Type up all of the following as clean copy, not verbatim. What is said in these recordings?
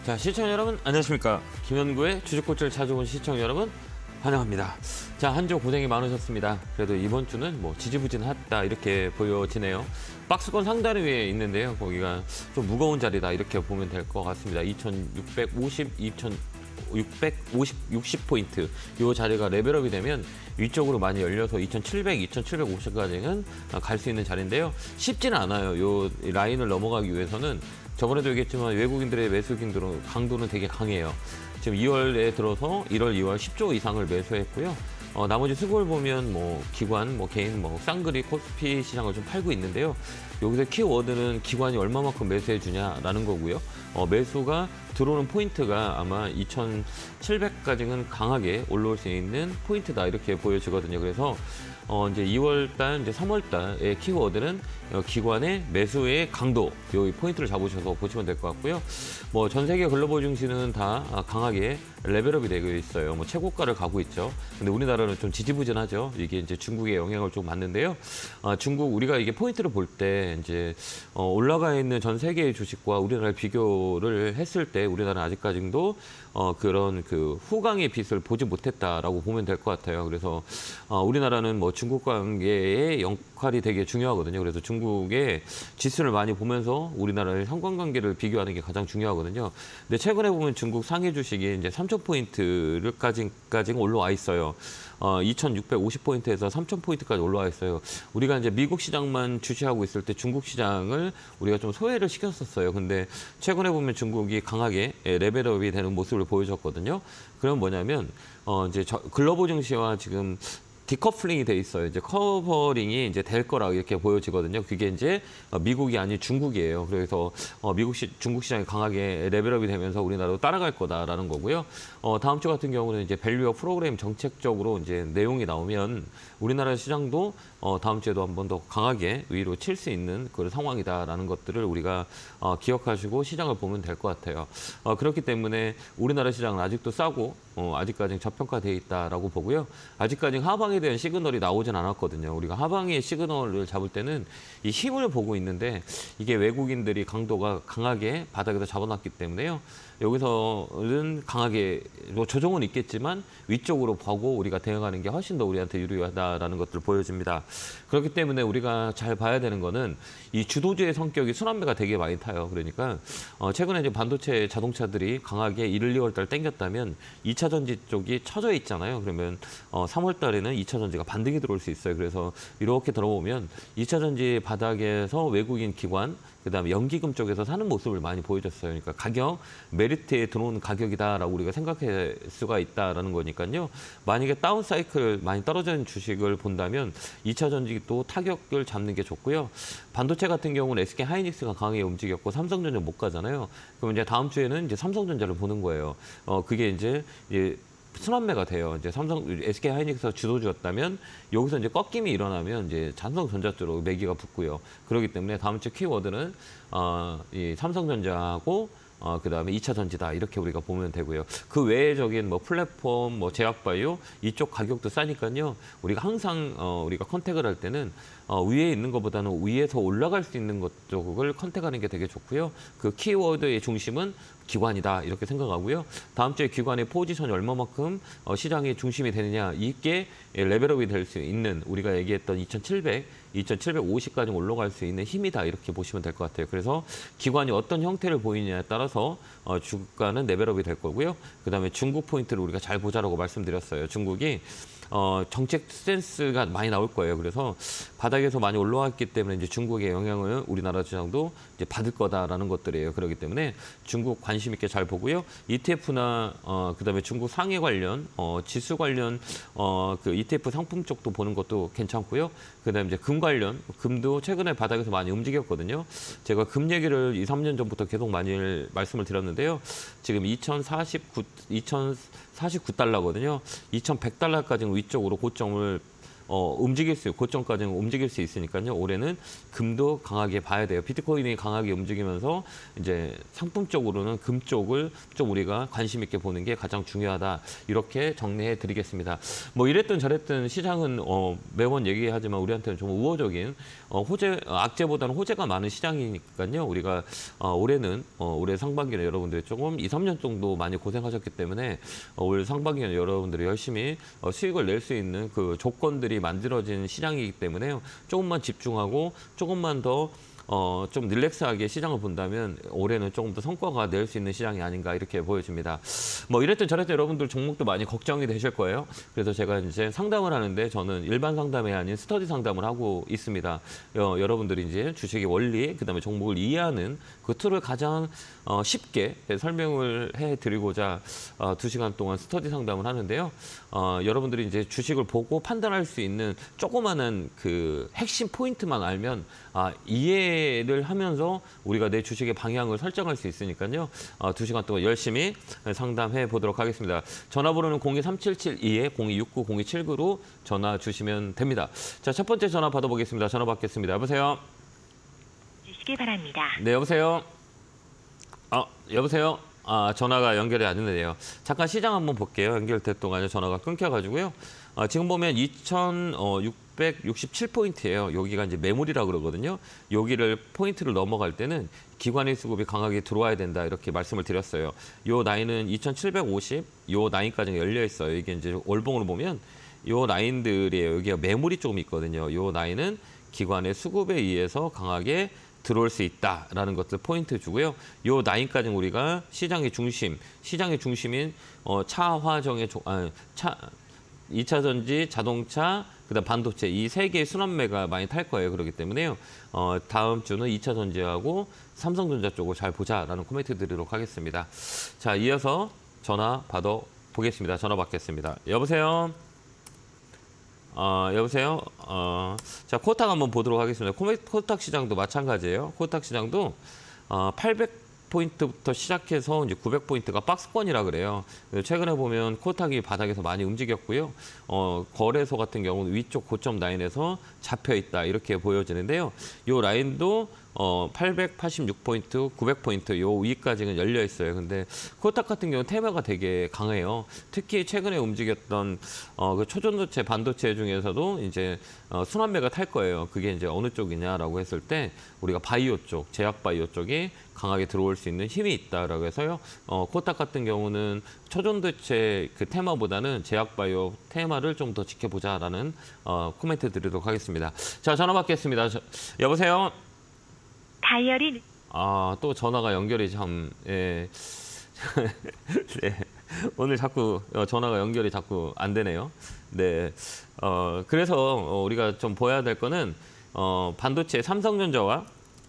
자, 시청자 여러분 안녕하십니까. 김현구의 주식꽃을 찾아온 시청자 여러분 환영합니다. 자, 한 주 고생이 많으셨습니다. 그래도 이번 주는 뭐 지지부진하다 이렇게 보여지네요. 박스권 상단 위에 있는데요. 거기가 좀 무거운 자리다 이렇게 보면 될 것 같습니다. 60포인트 이 자리가 레벨업이 되면 위쪽으로 많이 열려서 2700, 2750까지는 갈 수 있는 자리인데요. 쉽지는 않아요. 이 라인을 넘어가기 위해서는 저번에도 얘기했지만 외국인들의 매수 강도는 되게 강해요. 지금 2월에 들어서 1월, 2월 10조 이상을 매수했고요. 나머지 수급을 보면 뭐 기관, 뭐 개인, 뭐 쌍그리, 코스피 시장을 좀 팔고 있는데요. 여기서 키워드는 기관이 얼마만큼 매수해 주냐라는 거고요. 매수가 들어오는 포인트가 아마 2,700까지는 강하게 올라올 수 있는 포인트다 이렇게 보여지거든요. 그래서 이제 2월달, 이제 3월달의 키워드는 기관의 매수의 강도, 이 포인트를 잡으셔서 보시면 될 것 같고요. 뭐 전 세계 글로벌 증시는 다 강하게 레벨업이 되고 있어요. 뭐 최고가를 가고 있죠. 근데 우리나라는 좀 지지부진하죠. 이게 이제 중국의 영향을 좀 받는데요. 중국 우리가 이게 포인트를 볼 때 이제 올라가 있는 전 세계의 주식과 우리나라 비교를 했을 때 우리나라는 아직까지도 그런 그 후광의 빛을 보지 못했다라고 보면 될 것 같아요. 그래서 우리나라는 뭐 중국 관계의 역할이 되게 중요하거든요. 그래서 중국의 지수를 많이 보면서 우리나라의 상관관계를 비교하는 게 가장 중요하거든요. 근데 최근에 보면 중국 상해 주식이 이제 3,000포인트까지 올라와 있어요. 2,650포인트에서 3,000포인트까지 올라와 있어요. 우리가 이제 미국 시장만 주시하고 있을 때 중국 시장을 우리가 좀 소외를 시켰었어요. 근데 최근에 보면 중국이 강하게 레벨업이 되는 모습을 보여줬거든요. 그럼 뭐냐면 이제 글로벌 증시와 지금 디커플링이 돼 있어요. 이제 커버링이 이제 될 거라고 이렇게 보여지거든요. 그게 이제 미국이 아닌 중국이에요. 그래서 중국 시장이 강하게 레벨업이 되면서 우리나라도 따라갈 거다라는 거고요. 다음 주 같은 경우는 이제 밸류어 프로그램 정책적으로 이제 내용이 나오면 우리나라 시장도 다음 주에도 한 번 더 강하게 위로 칠 수 있는 그런 상황이다라는 것들을 우리가 기억하시고 시장을 보면 될 것 같아요. 그렇기 때문에 우리나라 시장은 아직도 싸고 아직까지 저평가돼 있다라고 보고요. 아직까지 하방에 대한 시그널이 나오진 않았거든요. 우리가 하방의 시그널을 잡을 때는 이 힘을 보고 있는데 이게 외국인들이 강도가 강하게 바닥에서 잡아놨기 때문에요. 여기서는 강하게 뭐 조정은 있겠지만 위쪽으로 보고 우리가 대응하는 게 훨씬 더 우리한테 유리하다라는 것들을 보여줍니다. 그렇기 때문에 우리가 잘 봐야 되는 거는 이 주도주의 성격이 순환매가 되게 많이 타요. 그러니까 최근에 이제 반도체 자동차들이 강하게 1월, 2월 달 땡겼다면 2차 전지 쪽이 처져 있잖아요. 그러면 3월 달에는 2차 전지가 반등이 들어올 수 있어요. 그래서 이렇게 들어보면 2차 전지 바닥에서 외국인 기관 그다음에 연기금 쪽에서 사는 모습을 많이 보여줬어요. 그러니까 가격, 메리트에 들어오는 가격이다라고 우리가 생각할 수가 있다라는 거니까요. 만약에 다운 사이클 많이 떨어지는 주식을 본다면 2차 전지 또 타격을 잡는 게 좋고요. 반도체 같은 경우는 SK 하이닉스가 강하게 움직였고 삼성전자 못 가잖아요. 그럼 이제 다음 주에는 이제 삼성전자를 보는 거예요. 그게 이제 순환매가 돼요. 이제 SK 하이닉스가 주도주였다면 여기서 이제 꺾임이 일어나면 이제 삼성전자 쪽으로 매기가 붙고요. 그렇기 때문에 다음 주 키워드는 이 삼성전자하고 그다음에 2차 전지다 이렇게 우리가 보면 되고요. 그 외적인 뭐 플랫폼, 뭐 제약바이오 이쪽 가격도 싸니까요. 우리가 항상 우리가 컨택을 할 때는 위에 있는 것보다는 위에서 올라갈 수 있는 것 쪽을 컨택하는 게 되게 좋고요. 그 키워드의 중심은 기관이다 이렇게 생각하고요. 다음 주에 기관의 포지션이 얼마만큼 시장의 중심이 되느냐 이게 레벨업이 될 수 있는 우리가 얘기했던 2,700, 2,750까지 올라갈 수 있는 힘이다 이렇게 보시면 될 것 같아요. 그래서 기관이 어떤 형태를 보이느냐에 따라서 주가는 레벨업이 될 거고요. 그다음에 중국 포인트를 우리가 잘 보자라고 말씀드렸어요. 중국이 정책 스탠스가 많이 나올 거예요. 그래서 바닥에서 많이 올라왔기 때문에 이제 중국의 영향을 우리나라 시장도 이제 받을 거다라는 것들이에요. 그렇기 때문에 중국 관심 있게 잘 보고요. ETF나 그다음에 중국 상해 관련 지수 관련 그 ETF 상품 쪽도 보는 것도 괜찮고요. 그다음에 이제 금 관련 금도 최근에 바닥에서 많이 움직였거든요. 제가 금 얘기를 2, 3년 전부터 계속 많이 말씀을 드렸는데요. 지금 2,049달러거든요. 2,100달러까지는 위쪽으로 고점을 움직일 수, 고점까지는 움직일 수 있으니까요. 올해는 금도 강하게 봐야 돼요. 비트코인이 강하게 움직이면서 이제 상품 쪽으로는 금 쪽을 좀 우리가 관심 있게 보는 게 가장 중요하다. 이렇게 정리해 드리겠습니다. 뭐 이랬든 저랬든 시장은 매번 얘기하지만 우리한테는 좀 우호적인 악재보다는 호재가 많은 시장이니까요. 우리가 올해는 올해 상반기는 여러분들이 조금 2, 3년 정도 많이 고생하셨기 때문에 올 상반기는 여러분들이 열심히 수익을 낼 수 있는 그 조건들이 만들어진 시장이기 때문에요. 조금만 집중하고 조금만 더 좀 릴렉스하게 시장을 본다면 올해는 조금 더 성과가 낼 수 있는 시장이 아닌가 이렇게 보여집니다. 뭐 이랬든 저랬든 여러분들 종목도 많이 걱정이 되실 거예요. 그래서 제가 이제 상담을 하는데 저는 일반 상담이 아닌 스터디 상담을 하고 있습니다. 여러분들이 이제 주식의 원리, 그다음에 종목을 이해하는 그 툴을 가장 쉽게 설명을 해드리고자 2시간 동안 스터디 상담을 하는데요. 여러분들이 이제 주식을 보고 판단할 수 있는 조그마한 그 핵심 포인트만 알면 이해를 하면서 우리가 내 주식의 방향을 설정할 수 있으니까요. 2시간 동안 열심히 상담해 보도록 하겠습니다. 전화번호는 02377-2-0269-0279로 전화 주시면 됩니다. 자, 첫 번째 전화 받아보겠습니다. 전화 받겠습니다. 여보세요? 주시기 바랍니다. 네, 여보세요? 여보세요? 전화가 연결이 안 되네요. 잠깐 시장 한번 볼게요. 연결될 동안에 전화가 끊겨가지고요. 지금 보면 2,667포인트예요. 여기가 이제 매물이라고 그러거든요. 여기를 포인트를 넘어갈 때는 기관의 수급이 강하게 들어와야 된다 이렇게 말씀을 드렸어요. 요 라인은 2,750, 요 라인까지 열려 있어요. 이게 이제 월봉으로 보면 요 라인들이에요. 여기가 매물이 조금 있거든요. 요 라인은 기관의 수급에 의해서 강하게 들어올 수 있다라는 것들 포인트 주고요. 요 라인까지는 우리가 시장의 중심인 차화정의 2차 전지, 자동차, 그다음 반도체 이 세 개의 순환매가 많이 탈 거예요. 그렇기 때문에요. 다음 주는 2차 전지하고 삼성전자 쪽을 잘 보자라는 코멘트 드리도록 하겠습니다. 자, 이어서 전화 받아 보겠습니다. 전화 받겠습니다. 여보세요? 여보세요? 자, 코스닥 한번 보도록 하겠습니다. 코스닥 시장도 마찬가지예요. 코스닥 시장도 800포인트부터 시작해서 이제 900포인트가 박스권이라 그래요. 최근에 보면 코스닥이 바닥에서 많이 움직였고요. 거래소 같은 경우는 위쪽 고점 라인에서 잡혀 있다 이렇게 보여지는데요. 이 라인도 886포인트, 900포인트 요 위까지는 열려 있어요. 근데 코스닥 같은 경우는 테마가 되게 강해요. 특히 최근에 움직였던 그 초전도체, 반도체 중에서도 이제 순환매가 탈 거예요. 그게 이제 어느 쪽이냐라고 했을 때 우리가 바이오 쪽, 제약 바이오 쪽이 강하게 들어올 수 있는 힘이 있다라고 해서요. 코스닥 같은 경우는 초전도체 그 테마보다는 제약 바이오 테마를 좀 더 지켜보자라는 코멘트 드리도록 하겠습니다. 자, 전화 받겠습니다. 여보세요? 다이얼이 또 전화가 연결이 참 예. 네. 오늘 자꾸 전화가 연결이 자꾸 안 되네요. 네. 그래서 우리가 좀 봐야 될 거는 반도체 삼성전자와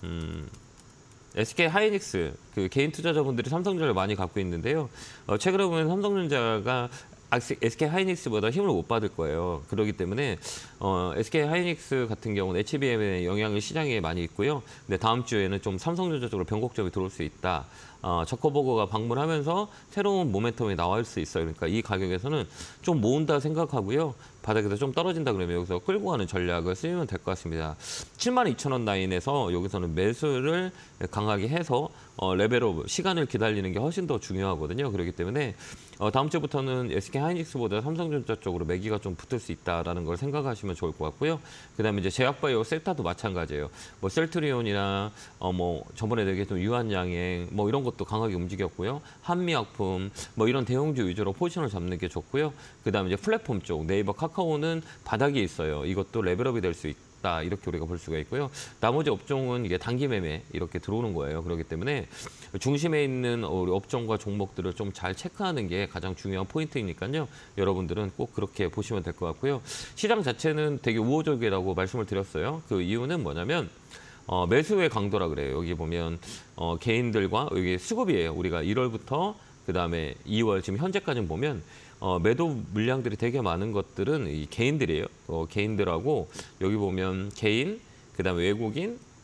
SK 하이닉스 그 개인 투자자분들이 삼성전자를 많이 갖고 있는데요. 최근에 보면 삼성전자가 SK 하이닉스보다 힘을 못 받을 거예요. 그렇기 때문에 SK 하이닉스 같은 경우는 HBM의 영향이 시장에 많이 있고요. 근데 다음 주에는 좀 삼성전자 쪽으로 변곡점이 들어올 수 있다. 저커버거가 방문하면서 새로운 모멘텀이 나올 수 있어요. 그러니까 이 가격에서는 좀 모은다 생각하고요. 바닥에서 좀 떨어진다 그러면 여기서 끌고 가는 전략을 쓰면 될 것 같습니다. 72,000원 라인에서 여기서는 매수를 강하게 해서 레벨업 시간을 기다리는 게 훨씬 더 중요하거든요. 그렇기 때문에 다음 주부터는 SK 하이닉스보다 삼성전자 쪽으로 매기가 좀 붙을 수 있다라는 걸 생각하시면 좋을 것 같고요. 그다음에 이제 제약바이오 셀타도 마찬가지예요. 뭐 셀트리온이나 뭐 저번에 얘기했던 유한양행 뭐 이런 것도 강하게 움직였고요. 한미약품 뭐 이런 대형주 위주로 포지션을 잡는 게 좋고요. 그다음에 이제 플랫폼 쪽 네이버 카카오는 바닥이 있어요. 이것도 레벨업이 될 수 있다. 이렇게 우리가 볼 수가 있고요. 나머지 업종은 이게 단기 매매 이렇게 들어오는 거예요. 그렇기 때문에 중심에 있는 우리 업종과 종목들을 좀 잘 체크하는 게 가장 중요한 포인트이니까요. 여러분들은 꼭 그렇게 보시면 될 것 같고요. 시장 자체는 되게 우호적이라고 말씀을 드렸어요. 그 이유는 뭐냐면 매수의 강도라 그래요. 여기 보면 개인들과 여기 수급이에요. 우리가 1월부터 그다음에 2월 지금 현재까지 보면 매도 물량들이 되게 많은 것들은 이 개인들이에요. 개인들하고 여기 보면 개인, 그다음에 외국인,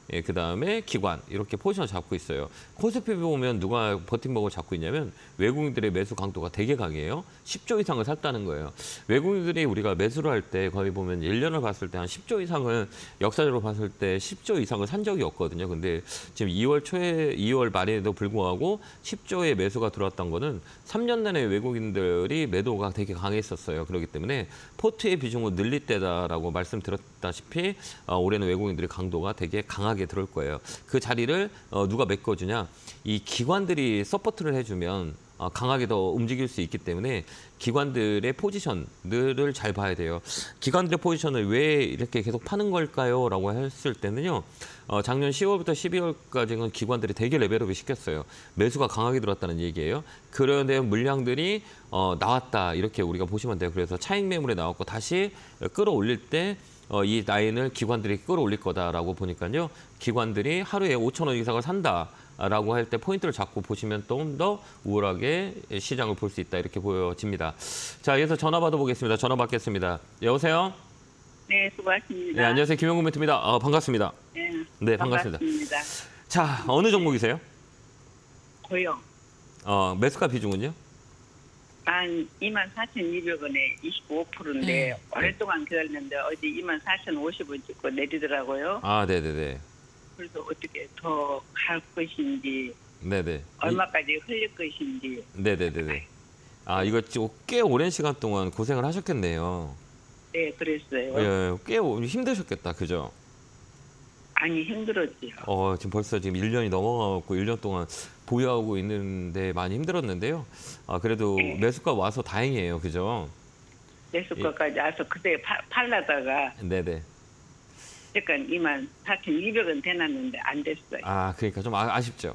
예, 그다음에 기관 이렇게 포지션을 잡고 있어요. 코스피 보면 누가 버팀목을 잡고 있냐면 외국인들의 매수 강도가 되게 강해요. 10조 이상을 샀다는 거예요. 외국인들이 우리가 매수를 할 때 거의 보면 1년을 봤을 때 한 10조 이상을 역사적으로 봤을 때 10조 이상을 산 적이 없거든요. 근데 지금 2월 말에도 불구하고 10조의 매수가 들어왔던 거는 3년 내내 외국인들이 매도가 되게 강했었어요. 그렇기 때문에 포트의 비중을 늘릴 때다라고 말씀드렸다시피 올해는 외국인들의 강도가 되게 강하게 들어올 거예요. 그 자리를 누가 메꿔주냐? 이 기관들이 서포트를 해주면 강하게 더 움직일 수 있기 때문에 기관들의 포지션들을 잘 봐야 돼요. 기관들의 포지션을 왜 이렇게 계속 파는 걸까요? 라고 했을 때는요. 작년 10월부터 12월까지는 기관들이 되게 레벨업을 시켰어요. 매수가 강하게 들어왔다는 얘기예요. 그런데 물량들이 나왔다 이렇게 우리가 보시면 돼요. 그래서 차익 매물에 나왔고 다시 끌어올릴 때 이 라인을 기관들이 끌어올릴 거다라고 보니까요. 기관들이 하루에 5천 원 이상을 산다라고 할 때 포인트를 잡고 보시면 좀 더 우월하게 시장을 볼 수 있다 이렇게 보여집니다. 자, 이어서 전화 받아보겠습니다. 전화 받겠습니다. 여보세요? 네, 수고하십니다. 네, 안녕하세요. 김영구 멘트입니다. 반갑습니다. 네, 반갑습니다. 반갑습니다. 자, 어느 종목이세요? 고용. 매수가 비중은요? 한 24,200원에 25%인데 오랫동안 기다렸는데 어제 24,050원 찍고 내리더라고요. 아, 네네네. 그래서 어떻게 더 갈 것인지 네네. 얼마까지 흘릴 것인지. 네네네네. 아, 이거 꽤 오랜 시간 동안 고생을 하셨겠네요. 네, 그랬어요. 예, 꽤 힘드셨겠다, 그죠? 아니, 힘들었지요. 지금 벌써 지금 1년이 넘어가고 1년 동안 보유하고 있는데 많이 힘들었는데요. 그래도 네. 매수가 와서 다행이에요, 그죠? 매수가까지 와서 그때 팔라다가 네네. 잠깐 24,200원 대놨는데 안 됐어요. 아, 그러니까 좀 아쉽죠.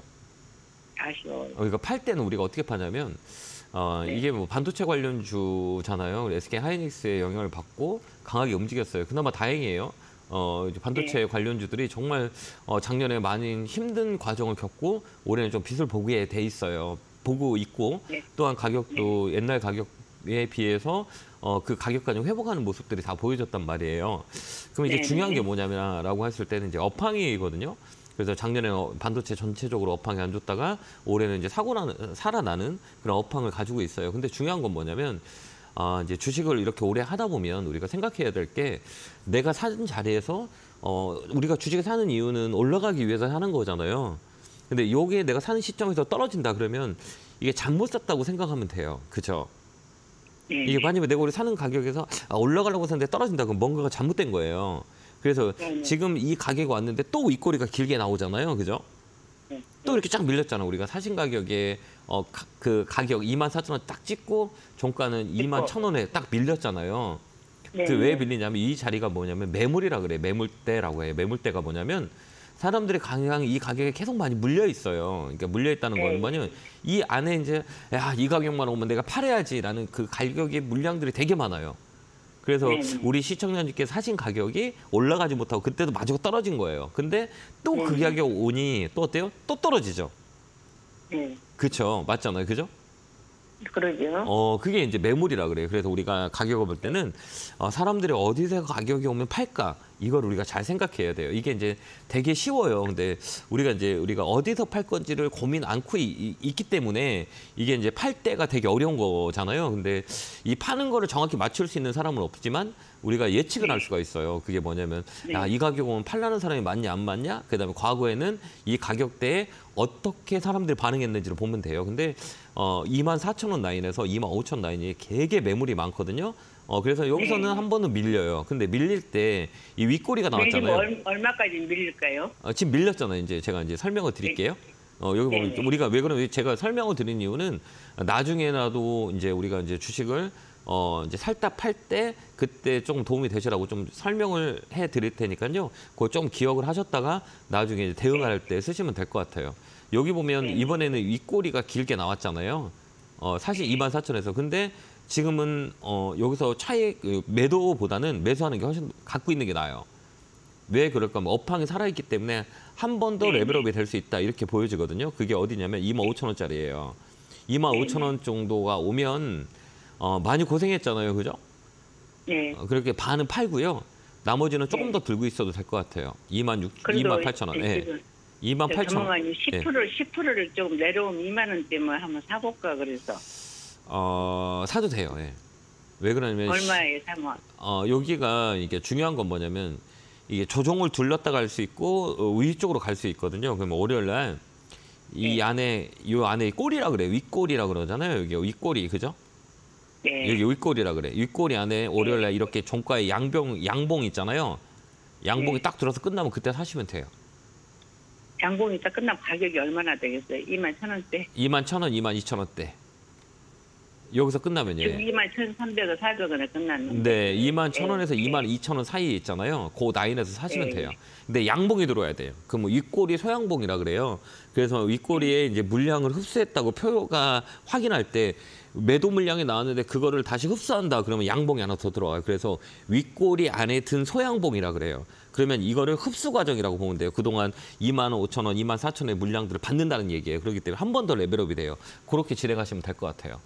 아쉬워요. 이거 팔 때는 우리가 어떻게 파냐면 네. 이게 뭐 반도체 관련주잖아요. SK 하이닉스의 영향을 받고 강하게 움직였어요. 그나마 다행이에요. 이제 반도체 네. 관련주들이 정말 작년에 많이 힘든 과정을 겪고 올해는 좀 빚을 보게 돼 있어요. 보고 있고 네. 또한 가격도 옛날 가격에 비해서 그 가격까지 회복하는 모습들이 다 보여줬단 말이에요. 그럼 이제 네. 중요한 게 뭐냐면라고 했을 때는 이제 업황이거든요. 그래서 작년에 반도체 전체적으로 업황이 안 좋다가 올해는 이제 살아나는 그런 업황을 가지고 있어요. 근데 중요한 건 뭐냐면 이제 주식을 이렇게 오래 하다 보면 우리가 생각해야 될 게 내가 사는 자리에서 우리가 주식을 사는 이유는 올라가기 위해서 사는 거잖아요. 근데 요게 내가 사는 시점에서 떨어진다 그러면 이게 잘못 샀다고 생각하면 돼요. 그렇죠? 네. 이게 만약에 내가 우리 사는 가격에서 올라가려고 샀는데 떨어진다 그럼 뭔가가 잘못된 거예요. 그래서 네. 지금 이 가격이 왔는데 또 윗꼬리가 길게 나오잖아요. 그죠? 네. 또 이렇게 쫙 밀렸잖아. 우리가 사신 가격에 그 가격 24,000원 딱 찍고 종가는 21,000원에 딱 밀렸잖아요. 네. 그 왜 밀리냐면 이 자리가 뭐냐면 매물이라 그래. 매물대라고 해. 매물대가 뭐냐면 사람들이 그냥 이 가격에 계속 많이 물려 있어요. 그러니까 물려 있다는 건 뭐냐면 이 안에 이제 이 가격만 오면 내가 팔아야지라는 그 가격의 물량들이 되게 많아요. 그래서 우리 시청자님께 사신 가격이 올라가지 못하고 그때도 마저 떨어진 거예요. 근데 또 그 가격 오니 또 어때요? 또 떨어지죠. 네. 그렇죠. 맞잖아요. 그죠? 그러죠. 그게 이제 매물이라 그래요. 그래서 우리가 가격을 볼 때는 사람들이 어디서 가격이 오면 팔까? 이걸 우리가 잘 생각해야 돼요. 이게 이제 되게 쉬워요. 근데 우리가 어디서 팔 건지를 고민 않고 있기 때문에 이게 이제 팔 때가 되게 어려운 거잖아요. 근데 이 파는 거를 정확히 맞출 수 있는 사람은 없지만 우리가 예측을 할 수가 있어요. 그게 뭐냐면 이 가격 오면 팔라는 사람이 많냐 안 많냐? 그다음에 과거에는 이 가격대에 어떻게 사람들이 반응했는지를 보면 돼요. 근데 24,000원 라인에서 25,000원 라인이 되게 매물이 많거든요. 그래서 여기서는 한 번은 밀려요. 근데 밀릴 때 이 윗꼬리가 나왔잖아요. 내리면 얼마까지 밀릴까요? 지금 밀렸잖아요. 이제 제가 이제 설명을 드릴게요. 여기 보면 우리가 왜 그러면 제가 설명을 드린 이유는 나중에라도 이제 우리가 이제 주식을 이제 살다 팔 때 그때 좀 도움이 되시라고 좀 설명을 해 드릴 테니까요. 그걸 좀 기억을 하셨다가 나중에 이제 대응할 때 쓰시면 될 것 같아요. 여기 보면 이번에는 윗꼬리가 길게 나왔잖아요. 사실 24,000원에서. 근데 지금은 여기서 차익 매도보다는 매수하는 게 훨씬 갖고 있는 게 나아요. 왜 그럴까? 뭐 업황이 살아있기 때문에 한 번 더 레벨업이 될 수 있다 이렇게 보여지거든요. 그게 어디냐면 25,000원짜리예요. 25,000원 정도가 오면 많이 고생했잖아요. 그죠? 네. 그렇게 반은 팔고요. 나머지는 조금 더 들고 있어도 될 것 같아요. 28,000원. 예. 지금 28,000원. 전문가님 10%를 좀 내려오면 2만 원대면 한번 사볼까 그래서. 사도 돼요. 예. 왜 그러냐면 얼마에 사면? 여기가 이게 중요한 건 뭐냐면 이게 조종을 둘렀다 갈 수 있고 위쪽으로 갈 수 있거든요. 그러면 월요일 날 이 안에 요 안에 꼬리라 그래요. 윗꼬리라 그러잖아요. 여기 윗꼬리 그죠? 네. 여기 윗꼬리라 그래. 윗꼬리 안에 월요일 날 이렇게 종가에 양봉 있잖아요. 양봉이 딱 들어서 끝나면 그때 사시면 돼요. 양봉이 딱 끝나면 가격이 얼마나 되겠어요? 21,000원대? 21,000원, 22,000원대. 여기서 끝나면 지금 예. 21,300원, 400원에 끝났는데. 네, 21,000원에서 22,000원 사이에 있잖아요. 그 라인에서 사시면 돼요. 근데 양봉이 들어와야 돼요. 그 뭐 윗꼬리 소양봉이라 그래요. 그래서 윗꼬리에 이제 물량을 흡수했다고 표가 확인할 때 매도 물량이 나왔는데 그거를 다시 흡수한다 그러면 양봉이 하나 더 들어와요. 그래서 윗꼬리 안에 든 소양봉이라 그래요. 그러면 이거를 흡수 과정이라고 보면 돼요. 그동안 25,000원, 24,000원의 물량들을 받는다는 얘기예요. 그렇기 때문에 한 번 더 레벨업이 돼요. 그렇게 진행하시면 될 것 같아요.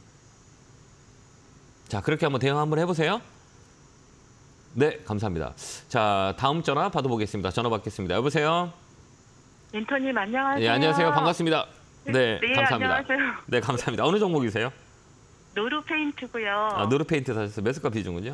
자, 그렇게 한번 대응 한번 해보세요. 네, 감사합니다. 자, 다음 전화 받아보겠습니다. 전화 받겠습니다. 여보세요? 멘토님 안녕하세요. 네, 안녕하세요. 반갑습니다. 네, 네, 감사합니다. 안녕하세요. 네, 감사합니다. 어느 종목이세요? 노루 페인트고요. 노르페인트 사셨어요. 매수가 비중은요?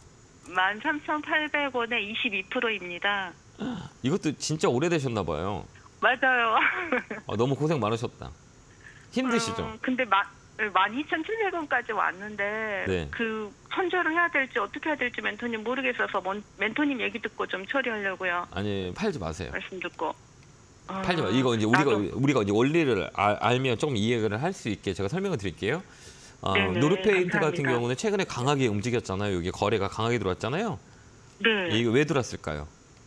13,800원에 22%입니다. 이것도 진짜 오래되셨나 봐요. 맞아요. 너무 고생 많으셨다. 힘드시죠? 근데 12,700원까지 왔는데 네. 그 손절을 해야 될지 어떻게 해야 될지 멘토님 모르겠어서 멘토님 얘기 듣고 좀 처리하려고요. 아니, 팔지 마세요. 말씀 듣고. 팔지 마. 이거 이제 우리가 이제 원리를 알면 조금 이해를 할 수 있게 제가 설명을 드릴게요. 네네, 노르페인트 같은 감사합니다. 경우는 최근에 강하게 움직였잖아요. 여기 거래가 강하게 들어왔잖아요. 네. 이게 왜 들어왔을까요?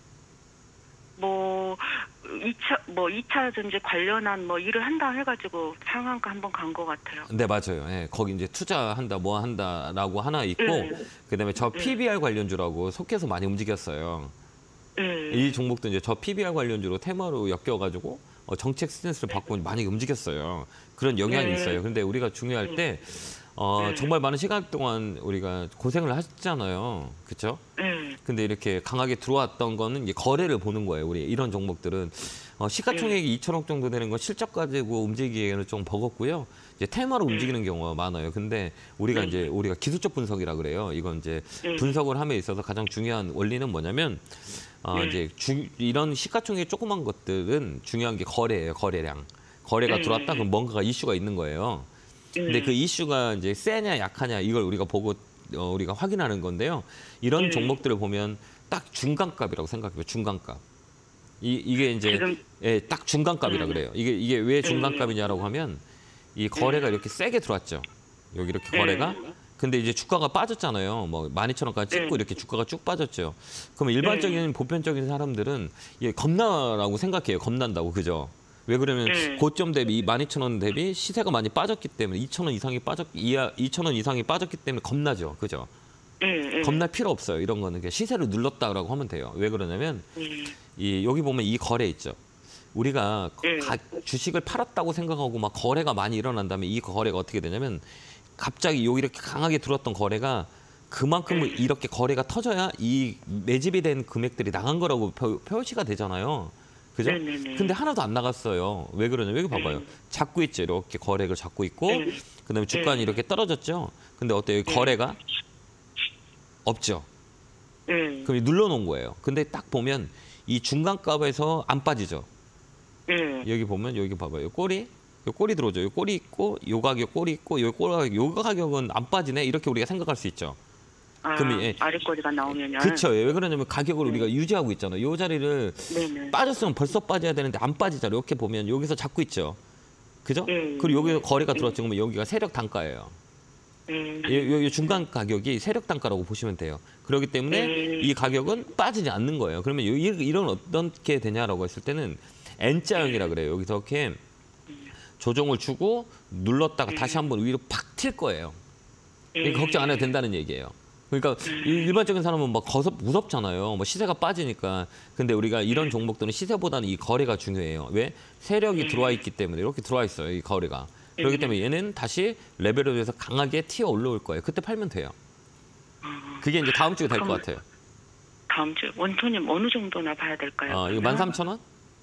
2차 전지 관련한 일을 한다 해가지고 상한가 한번 간 것 같아요. 네, 맞아요. 예, 거기 이제 투자한다, 뭐 한다라고 하나 있고, 그다음에 저 PBR 관련주라고 속해서 많이 움직였어요. 이 종목도 이제 저 PBR 관련주로 테마로 엮여가지고 정책 스탠스를 바꾸고 많이 움직였어요. 그런 영향이 있어요. 그런데 우리가 중요할 때 정말 많은 시간 동안 우리가 고생을 하셨잖아요. 그렇죠? 근데 이렇게 강하게 들어왔던 거는 이제 거래를 보는 거예요. 우리 이런 종목들은 시가총액이 2천억 정도 되는 건 실적 가지고 움직이기에는 좀 버겁고요. 이제 테마로 움직이는 경우가 많아요. 근데 우리가 기술적 분석이라 그래요. 이건 이제 분석을 함에 있어서 가장 중요한 원리는 뭐냐면 이제 이런 시가총액 조그만 것들은 중요한 게 거래예요. 거래량. 거래가 들어왔다 그럼 뭔가가 이슈가 있는 거예요. 근데 그 이슈가 이제 세냐 약하냐 이걸 우리가 보고 우리가 확인하는 건데요. 이런 종목들을 보면 딱 중간값이라고 생각해요. 중간값. 이게 이제 딱 중간값이라 그래요. 이게 왜 중간값이냐라고 하면 이 거래가 이렇게 세게 들어왔죠. 여기 이렇게 거래가. 근데 이제 주가가 빠졌잖아요. 뭐 12,000원까지 찍고 이렇게 주가가 쭉 빠졌죠. 그러면 일반적인 보편적인 사람들은 이게 겁나라고 생각해요. 겁난다고. 그죠? 왜 그러면 고점 대비 12,000원 대비 시세가 많이 빠졌기 때문에 2,000원 이상이 빠졌기 때문에 겁나죠. 그죠? 겁날 필요 없어요. 이런 거는 그냥 시세를 눌렀다라고 하면 돼요. 왜 그러냐면 여기 보면 이 거래 있죠. 우리가 주식을 팔았다고 생각하고 막 거래가 많이 일어난 다음에 이 거래가 어떻게 되냐면 갑자기 여기 이렇게 강하게 들어왔던 거래가 그만큼 이렇게 거래가 터져야 이 매집이 된 금액들이 나간 거라고 표시가 되잖아요. 그죠? 근데 하나도 안 나갔어요. 왜 그러냐면 여기 봐봐요. 잡고 있죠. 이렇게 거래를 잡고 있고 그다음에 주가는 이렇게 떨어졌죠. 근데 어때요? 여기 거래가 없죠. 그럼 눌러놓은 거예요. 근데 딱 보면 이 중간값에서 안 빠지죠. 여기 보면 여기 봐봐요. 요 꼬리 들어오죠. 요 꼬리 있고 요 가격 꼬리 있고 요 가격은 안 빠지네. 이렇게 우리가 생각할 수 있죠. 그럼 아랫꼬리가 나오면요. 그렇죠. 왜 그러냐면 가격을 우리가 유지하고 있잖아요. 요 자리를 빠졌으면 벌써 빠져야 되는데 안 빠지잖아요. 이렇게 보면 여기서 잡고 있죠. 그죠? 그리고 여기서 거래가 들어왔죠. 그러면 여기가 세력 단가예요. 이 중간 가격이 세력 단가라고 보시면 돼요. 그렇기 때문에 이 가격은 빠지지 않는 거예요. 그러면 이런 어떻게 되냐라고 했을 때는 N자형이라 그래요. 여기서 이렇게 조정을 주고 눌렀다가 다시 한번 위로 팍 튈 거예요. 그러니까 걱정 안 해도 된다는 얘기예요. 그러니까 일반적인 사람은 막 무섭잖아요. 뭐 시세가 빠지니까. 근데 우리가 이런 종목들은 시세보다는 이 거래가 중요해요. 왜? 세력이 들어와 있기 때문에 이렇게 들어와 있어요. 이 거래가. 그렇기 때문에 얘는 다시 레벨업에서 강하게 튀어 올라올 거예요. 그때 팔면 돼요. 그게 이제 다음 주에 될 것 같아요. 다음 주 원토님 어느 정도나 봐야 될까요? 이거 13,000원?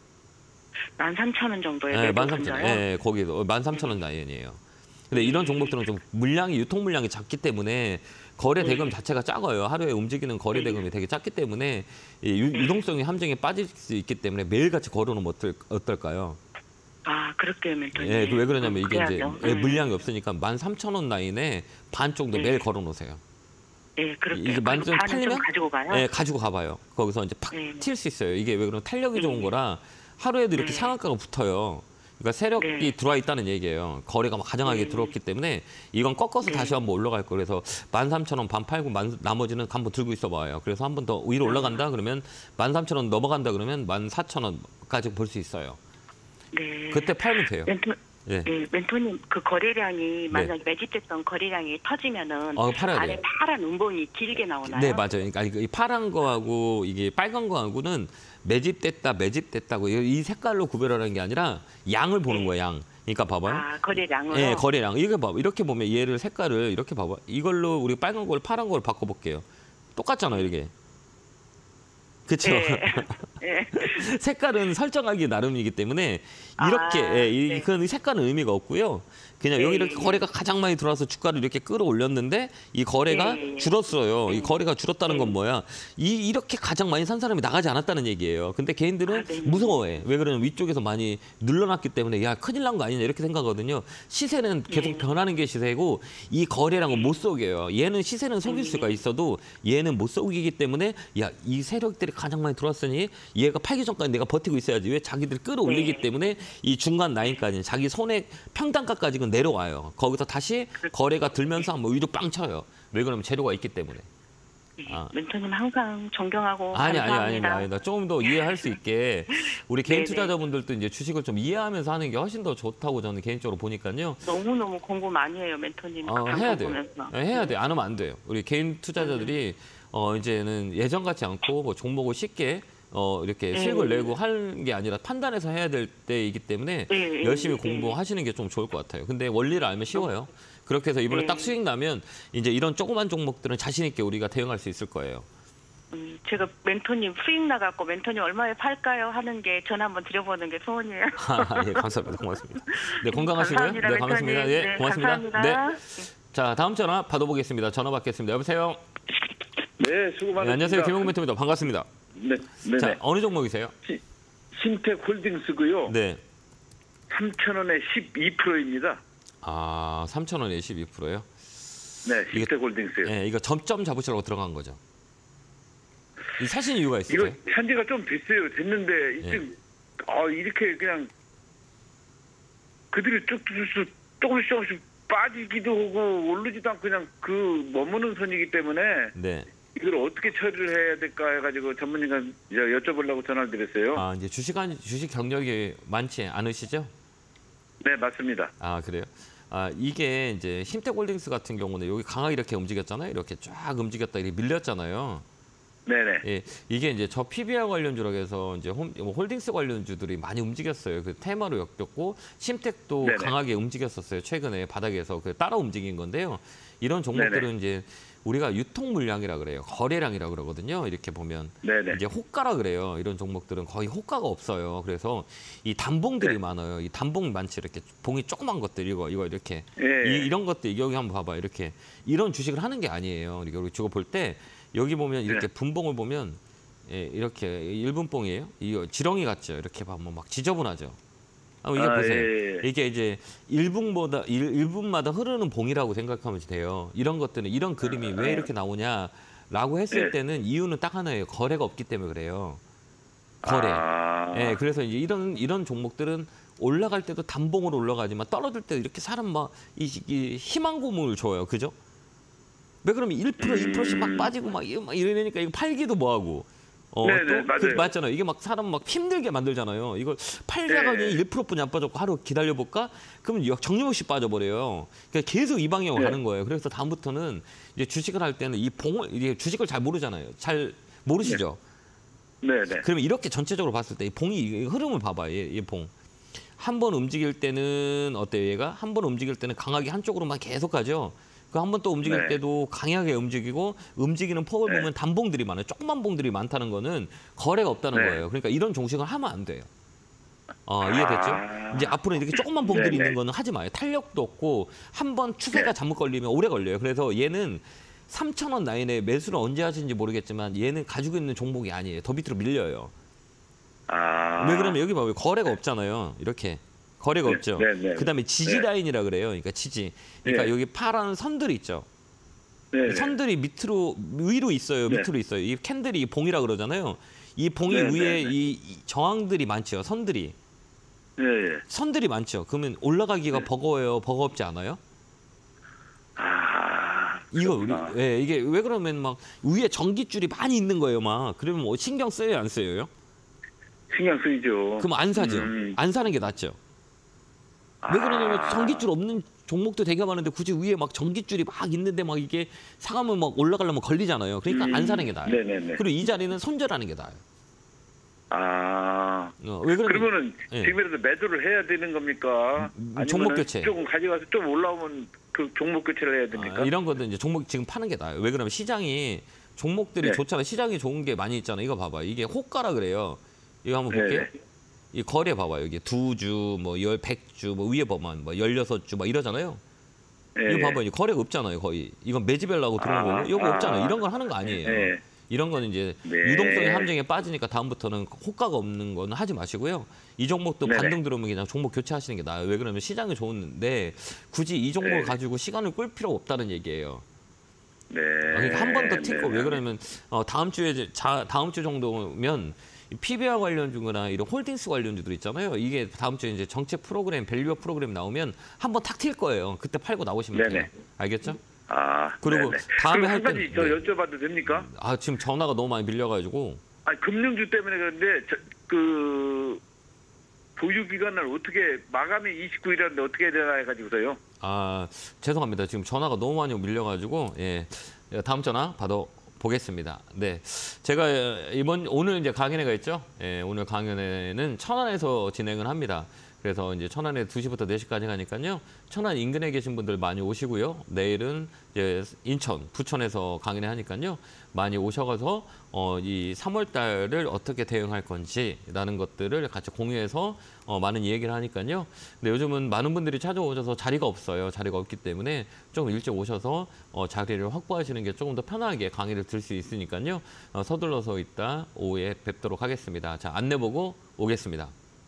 13,000원 정도에 네, 매도 13,000원. 근저요? 네, 거기도 13,000원 라인이에요. 근데 이런 종목들은 좀 물량이 유통 물량이 작기 때문에 거래 대금 자체가 작아요. 하루에 움직이는 거래 대금이 되게 작기 때문에 이 유동성이 함정에 빠질 수 있기 때문에 매일같이 걸어놓으면 어떨까요? 아, 그렇게요, 멘토님. 예, 왜 그러냐면 이게 이제 그래야죠. 물량이 없으니까 13,000원 라인에 반 정도 매일 걸어놓으세요. 예, 그렇게. 이게 만점 반은 좀 팔리면 가지고 가요? 예, 가지고 가봐요. 거기서 이제 팍 튈 수 있어요. 이게 왜 그러면 탄력이 좋은 거라 하루에도 이렇게 상한가가 붙어요. 그러니까 세력이 들어와 있다는 얘기예요. 거래가 막 가장하게 들어왔기 때문에 이건 꺾어서 다시 한번 올라갈 거. 그래서 13,000원 반 팔고 나머지는 한번 들고 있어 봐요. 그래서 한번 더 위로 올라간다 그러면 13,000원 넘어간다 그러면 14,000원까지 볼 수 있어요. 네. 그때 팔면 돼요. 예. 네, 멘토님 그 거래량이 만약에 매집됐던 거래량이 터지면은 팔아야 안에 돼요. 파란 음봉이 길게 나오나요? 네, 맞아요. 그러니까 이 파란 거하고 이게 빨간 거하고는 매집됐다고 이 색깔로 구별하는 게 아니라 양을 보는 거예요, 양. 그러니까 봐봐요. 아, 거래량으로? 네, 거래량. 이게 봐봐. 이렇게 보면 얘를 색깔을 이렇게 봐봐. 이걸로 우리 빨간 걸 파란 걸 바꿔볼게요. 똑같잖아요, 이게. 그렇죠. 네. 네. 색깔은 설정하기 나름이기 때문에 이렇게 그 색깔은 의미가 없고요. 그냥 여기 이렇게 거래가 가장 많이 들어와서 주가를 이렇게 끌어올렸는데 이 거래가 줄었어요. 이 거래가 줄었다는 건 뭐야? 이렇게 가장 많이 산 사람이 나가지 않았다는 얘기예요. 근데 개인들은 무서워해. 왜 그러냐면 위쪽에서 많이 눌러놨기 때문에 야 큰일 난 거 아니냐 이렇게 생각하거든요. 시세는 계속 변하는 게 시세고 이 거래량은 못 속여요. 얘는 시세는 속일 수가 있어도 얘는 못 속이기 때문에 야 이 세력들이 가장 많이 들어왔으니 얘가 팔기 전까지 내가 버티고 있어야지. 왜 자기들이 끌어올리기 때문에 이 중간 라인까지 자기 손에 평단가까지는 내려와요. 거기서 다시 거래가 들면서 한번 위로 빵 쳐요. 왜 그러면 재료가 있기 때문에. 멘토님 항상 존경하고 아니 감사합니다. 조금 더 이해할 수 있게 우리 개인 투자자분들도 이제 주식을 좀 이해하면서 하는 게 훨씬 더 좋다고 저는 개인적으로 보니까요. 너무너무 공부 많이 해요, 멘토님. 해야 돼요. 보면서. 해야 돼요. 안 하면 안 돼요. 우리 개인 투자자들이 이제는 예전 같지 않고 뭐 종목을 쉽게 이렇게 수익을 내고 하는 게 아니라 판단해서 해야 될 때이기 때문에 열심히 공부하시는 게 좀 좋을 것 같아요. 근데 원리를 알면 쉬워요. 그렇게 해서 이번에 딱 수익 나면 이제 이런 조그만 종목들은 자신 있게 우리가 대응할 수 있을 거예요. 제가 멘토님 수익 나갖고 멘토님 얼마에 팔까요 하는 게 전화 한번 드려보는 게 소원이에요. 예, 감사합니다. 고맙습니다. 네, 건강하시고요. 감사합니다, 네, 반갑습니다. 멘토님. 예, 고맙습니다. 감사합니다. 네. 자, 다음 전화 받아보겠습니다. 전화 받겠습니다. 여보세요. 네, 수고 많으십니다. 네, 안녕하세요. 김용근 멘토입니다. 반갑습니다. 네, 네. 자, 어느 종목이세요? 신택홀딩스고요. 네. 3,000원에 12%입니다. 3,000원에 12%요? 네, 신택홀딩스요. 네, 이거 점점 잡으시라고 들어간 거죠. 이 사신 이유가 있어요? 이거 산지가 좀 됐는데 이제 이렇게 그냥 그들이 쭉쭉쭉 조금씩 빠지기도 하고 오르지도 않고 그냥 그 머무는 선이기 때문에 네. 이걸 어떻게 처리를 해야 될까 해가지고 전문가가 여쭤보려고 전화를 드렸어요. 이제 주식 경력이 많지 않으시죠? 네, 맞습니다. 그래요? 이게 이제 신택홀딩스 같은 경우는 여기 강하게 이렇게 움직였잖아요. 이렇게 쫙 움직였다 이렇게 밀렸잖아요. 네네. 예, 이게 이제 저 PBR 관련주라고 해서 이제 홀딩스 관련주들이 많이 움직였어요. 그 테마로 엮였고 심택도 네네. 강하게 움직였었어요. 최근에 바닥에서 따라 움직인 건데요. 이런 종목들은 네네. 이제 우리가 유통 물량이라 그래요. 거래량이라 그러거든요. 이렇게 보면 네네. 이제 호가라 그래요. 이런 종목들은 거의 호가가 없어요. 그래서 이 단봉들이 많아요. 이 단봉 많지 이렇게 봉이 조그만 것들 이거 이렇게 이런 것들 여기 한번 봐봐 이렇게 이런 주식을 하는 게 아니에요. 우리 주거 볼 때 여기 보면 이렇게 분봉을 보면 이렇게 1분봉이에요. 이거 지렁이 같죠. 이렇게 보면 막 지저분하죠. 이게 보세요. 이게 이제 1분마다 흐르는 봉이라고 생각하면 돼요. 이런 것들은 이런 그림이 왜 이렇게 나오냐라고 했을 때는 이유는 딱 하나예요. 거래가 없기 때문에 그래요. 거래. 예, 그래서 이제 이런 종목들은 올라갈 때도 단봉으로 올라가지만 떨어질 때도 이렇게 사람 막 이 희망 고문을 줘요. 그죠? 왜 그러면 1% 2%씩 막 빠지고 막 이러니까 이거 팔기도 뭐하고. 네네, 맞아요. 맞잖아요. 이게 막 사람 막 힘들게 만들잖아요. 이걸 팔다가 1%뿐이 안 빠졌고 하루 기다려볼까? 그러면 정림없이 빠져버려요. 그러니까 계속 이 방향으로 가는 거예요. 그래서 다음부터는 이제 주식을 할 때는 이 봉을 이게 주식을 잘 모르잖아요. 잘 모르시죠? 네네. 그러면 이렇게 전체적으로 봤을 때 이 봉이 흐름을 봐봐요. 이 봉. 한 번 움직일 때는 어때요? 얘가 한 번 움직일 때는 강하게 한쪽으로만 계속 가죠. 그 한 번 또 움직일 네. 때도 강하게 움직이고 움직이는 폭을 네. 보면 단봉들이 많아요. 조그만 봉들이 많다는 거는 거래가 없다는 네. 거예요. 그러니까 이런 종식을 하면 안 돼요. 이해됐죠? 아. 이제 앞으로 이렇게 조그만 봉들이 네네. 있는 거는 하지 마요. 탄력도 없고 한 번 추세가 네. 잘못 걸리면 오래 걸려요. 그래서 얘는 3,000원 라인에 매수를 언제 하시는지 모르겠지만 얘는 가지고 있는 종목이 아니에요. 더 밑으로 밀려요. 아. 왜 그러면 여기 봐요. 거래가 없잖아요. 이렇게. 거래가 네, 없죠. 네, 네. 그다음에 지지 네. 라인이라 그래요. 그러니까 지지. 그러니까 네. 여기 파란 선들이 있죠. 네. 선들이 밑으로 위로 있어요. 네. 밑으로 있어요. 이 캔들이 봉이라 그러잖아요. 이 봉이 네, 위에 네, 네. 이 저항들이 많죠. 선들이. 네. 선들이 많죠. 그러면 올라가기가 네. 버거워요. 버겁지 않아요? 아. 이거 우리 그렇구나. 예, 이게 왜 그러면 막 위에 전기줄이 많이 있는 거예요, 막. 그러면 뭐 신경 써요, 안 써요? 신경 쓰이죠. 그럼 안 사죠. 안 사는 게 낫죠. 왜 그러냐면 전기줄 없는 종목도 되게 많은데 굳이 위에 막 전기줄이 막 있는데 막 이게 사가면 막 올라가려면 걸리잖아요. 그러니까 안 사는 게 나아요. 네네네. 그리고 이 자리는 손절하는 게 나아요. 아. 왜 그러면 그러면은 예. 지금이라도 매도를 해야 되는 겁니까? 아니면은 종목 교체. 조금 가져가서 좀 올라오면 그 종목 교체를 해야 됩니까? 이런 것도 이제 종목 지금 파는 게 나아요. 왜 그러면 시장이 종목들이 네. 좋잖아요. 시장이 좋은 게 많이 있잖아요. 이거 봐봐. 이게 호가라 그래요. 이거 한번 볼게요. 네. 이 거래 봐봐요. 여기 2주, 뭐 100주, 뭐 위에 보면 뭐 16주 막 이러잖아요. 네. 이거 봐봐요. 거래가 없잖아요. 거의. 이건 매집하려고 들어온 거고. 이거 없잖아요. 이런 걸 하는 거 아니에요. 네. 이런 거는 이제 네. 유동성이 함정에 빠지니까 다음부터는 호가가 없는 거는 하지 마시고요. 이 종목도 네네. 반등 들어오면 그냥 종목 교체하시는 게 나아요. 왜 그러면 시장이 좋은데 굳이 이 종목을 네. 가지고 시간을 끌 필요가 없다는 얘기예요. 네. 그러니까 한 번 더 튀고 네. 왜 그러면 다음 주 정도면 이 PBR 관련주나 이런 홀딩스 관련주들 있잖아요. 이게 다음 주에 이제 정책 프로그램, 밸류업 프로그램 나오면 한 번 탁 튈 거예요. 그때 팔고 나오시면 돼요. 네네. 알겠죠? 아. 그리고 네네. 다음에 그럼 할 한 가지 땐- 저 네. 여쭤봐도 됩니까? 지금 전화가 너무 많이 밀려가지고 아니 금융주 때문에 그런데 그 보유 기간을 어떻게 마감이 29일이라는데 어떻게 해야 되나 해가지고서요. 죄송합니다. 지금 전화가 너무 많이 밀려가지고 예, 다음 전화 받아 보겠습니다. 네, 제가 오늘 이제 강연회가 있죠. 예, 오늘 강연회는 천안에서 진행을 합니다. 그래서 이제 천안에 2시부터 4시까지 가니까요. 천안 인근에 계신 분들 많이 오시고요. 내일은 이제 인천, 부천에서 강연회 하니까요. 많이 오셔가서 이 3월 달을 어떻게 대응할 건지라는 것들을 같이 공유해서 많은 얘기를 하니까요. 근데 요즘은 많은 분들이 찾아오셔서 자리가 없어요. 자리가 없기 때문에 좀 일찍 오셔서 자리를 확보하시는 게 조금 더 편하게 강의를 들 수 있으니까요. 서둘러서 이따 오후에 뵙도록 하겠습니다. 자, 안내 보고 오겠습니다.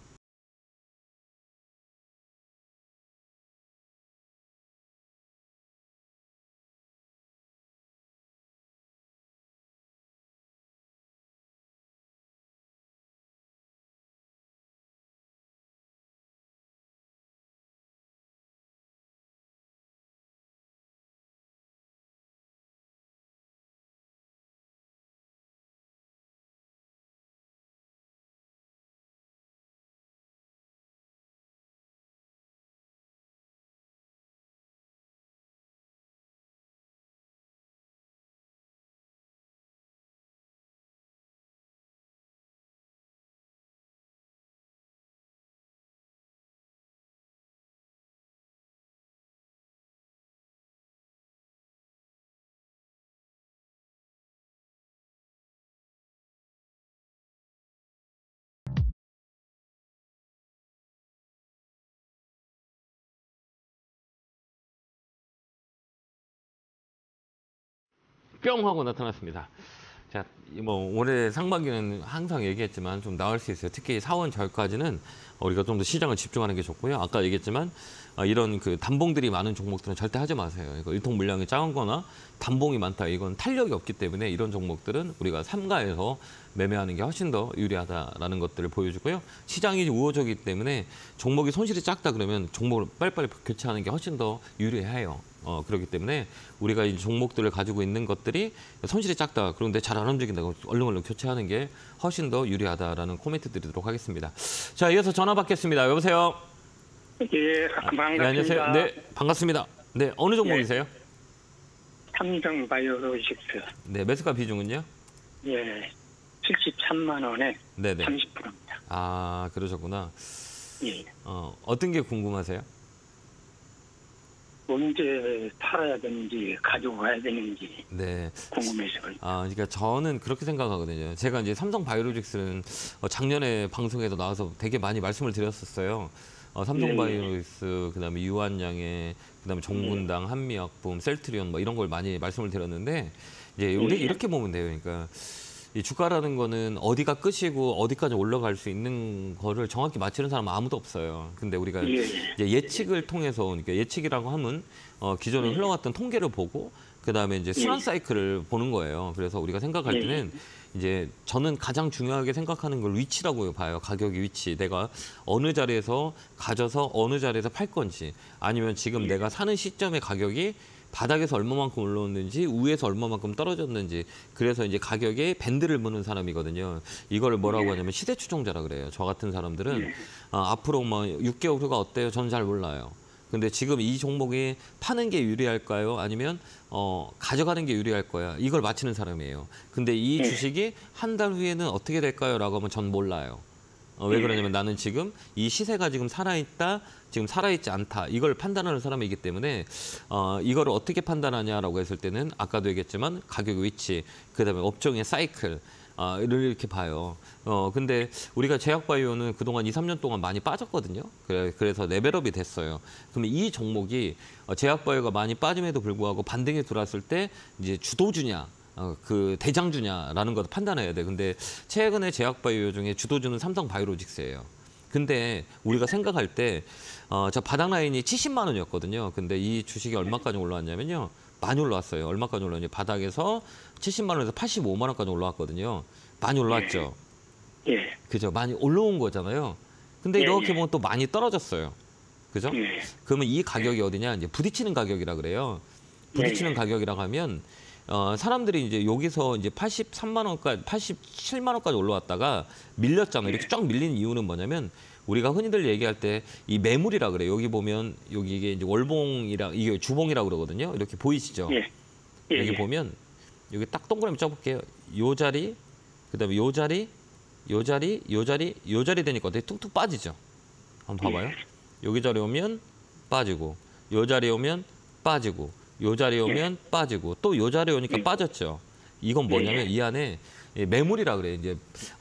뿅 하고 나타났습니다. 자, 뭐 올해 상반기는 항상 얘기했지만 좀 나을 수 있어요. 특히 4월 절까지는 우리가 좀 더 시장을 집중하는 게 좋고요. 아까 얘기했지만 이런 그 단봉들이 많은 종목들은 절대 하지 마세요. 이거 유통 물량이 작거나 단봉이 많다. 이건 탄력이 없기 때문에 이런 종목들은 우리가 삼가해서 매매하는 게 훨씬 더 유리하다라는 것들을 보여주고요. 시장이 우호적이기 때문에 종목이 손실이 작다 그러면 종목을 빨리빨리 교체하는 게 훨씬 더 유리해요. 그렇기 때문에 우리가 이 종목들을 가지고 있는 것들이 손실이 작다. 그런데 잘 안 움직인다고 얼른 교체하는 게 훨씬 더 유리하다라는 코멘트 드리도록 하겠습니다. 자, 이어서 전화 받겠습니다. 여보세요? 예, 반갑습니다. 네, 안녕하세요. 네, 반갑습니다. 네, 어느 종목이세요? 삼성 바이오로직스. 네, 매수가 비중은요? 예, 73만 원에 네네. 30%입니다. 그러셨구나. 예. 어떤 게 궁금하세요? 언제 팔아야 되는지 가지고 가야 되는지 네. 궁금해서. 그러니까 저는 그렇게 생각하거든요. 제가 이제 삼성바이오로직스는 작년에 방송에도 나와서 되게 많이 말씀을 드렸었어요. 삼성바이오로직스, 그다음에 유한양해, 그다음에 종분당, 한미약품, 셀트리온 뭐 이런 걸 많이 말씀을 드렸는데 이제 우리 이렇게 보면 돼요. 그러니까 이 주가라는 거는 어디가 끝이고 어디까지 올라갈 수 있는 거를 정확히 맞히는 사람은 아무도 없어요. 근데 우리가 이제 예측을 통해서, 그러니까 예측이라고 하면 기존에 흘러왔던 통계를 보고 그다음에 이제 순환 사이클을 보는 거예요. 그래서 우리가 생각할 때는 이제 저는 가장 중요하게 생각하는 걸 위치라고 봐요. 가격의 위치. 내가 어느 자리에서 가져서 어느 자리에서 팔 건지, 아니면 지금 내가 사는 시점의 가격이 바닥에서 얼마만큼 올라왔는지, 위에서 얼마만큼 떨어졌는지, 그래서 이제 가격에 밴드를 무는 사람이거든요. 이거를 뭐라고 하냐면 시세 추종자라 그래요. 저 같은 사람들은 앞으로 뭐 6개월 후가 어때요? 저는 잘 몰라요. 근데 지금 이 종목이 파는 게 유리할까요? 아니면 가져가는 게 유리할 거야? 이걸 맞히는 사람이에요. 근데 이 주식이 한 달 후에는 어떻게 될까요? 라고 하면 전 몰라요. 왜 그러냐면 나는 지금 이 시세가 지금 살아있다, 지금 살아있지 않다, 이걸 판단하는 사람이기 때문에 이거를 어떻게 판단하냐라고 했을 때는 아까도 얘기했지만 가격 위치, 그다음에 업종의 사이클, 이렇게 봐요. 근데 우리가 제약바이오는 그동안 2, 3년 동안 많이 빠졌거든요. 그래서 레벨업이 됐어요. 그러면 이 종목이 제약바이오가 많이 빠짐에도 불구하고 반등에 들어왔을 때 이제 주도주냐, 그 대장주냐라는 것도 판단해야 돼. 근데 최근에 제약바이오 중에 주도주는 삼성바이오로직스예요. 근데 우리가 생각할 때 저 바닥 라인이 70만 원이었거든요. 근데 이 주식이 얼마까지 올라왔냐면요, 많이 올라왔어요. 얼마까지 올라왔냐? 바닥에서 70만 원에서 85만 원까지 올라왔거든요. 많이 올라왔죠. 그죠? 많이 올라온 거잖아요. 근데 이렇게 보면 또 많이 떨어졌어요. 그죠? 그러면 이 가격이 어디냐? 이제 부딪히는 가격이라 그래요. 부딪히는 가격이라고 하면 사람들이 이제 여기서 이제 83만 원까지, 87만 원까지 올라왔다가 밀렸잖아요. 이렇게 쫙 밀린 이유는 뭐냐면 우리가 흔히들 얘기할 때 이 매물이라 그래요. 여기 보면 여기 이게 이제 월봉이라, 이게 주봉이라고 그러거든요. 이렇게 보이시죠? 여기 보면 여기 딱 동그라미 쳐볼게요. 요 자리, 그다음에 요 자리, 요 자리, 요 자리, 요 자리 되니까 되게 툭툭 빠지죠. 한번 봐봐요. 여기 자리 오면 빠지고, 요 자리 오면 빠지고, 요 자리에 오면 빠지고, 또 요 자리에 오니까 빠졌죠. 이건 뭐냐면 이 안에 매물이라 그래요. 이제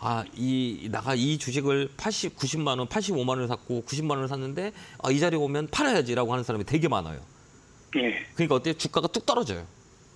내가 이 주식을 90만 원, 85만 원을 샀고 90만 원을 샀는데 이 자리에 오면 팔아야지라고 하는 사람이 되게 많아요. 그러니까 어때요? 주가가 뚝 떨어져요.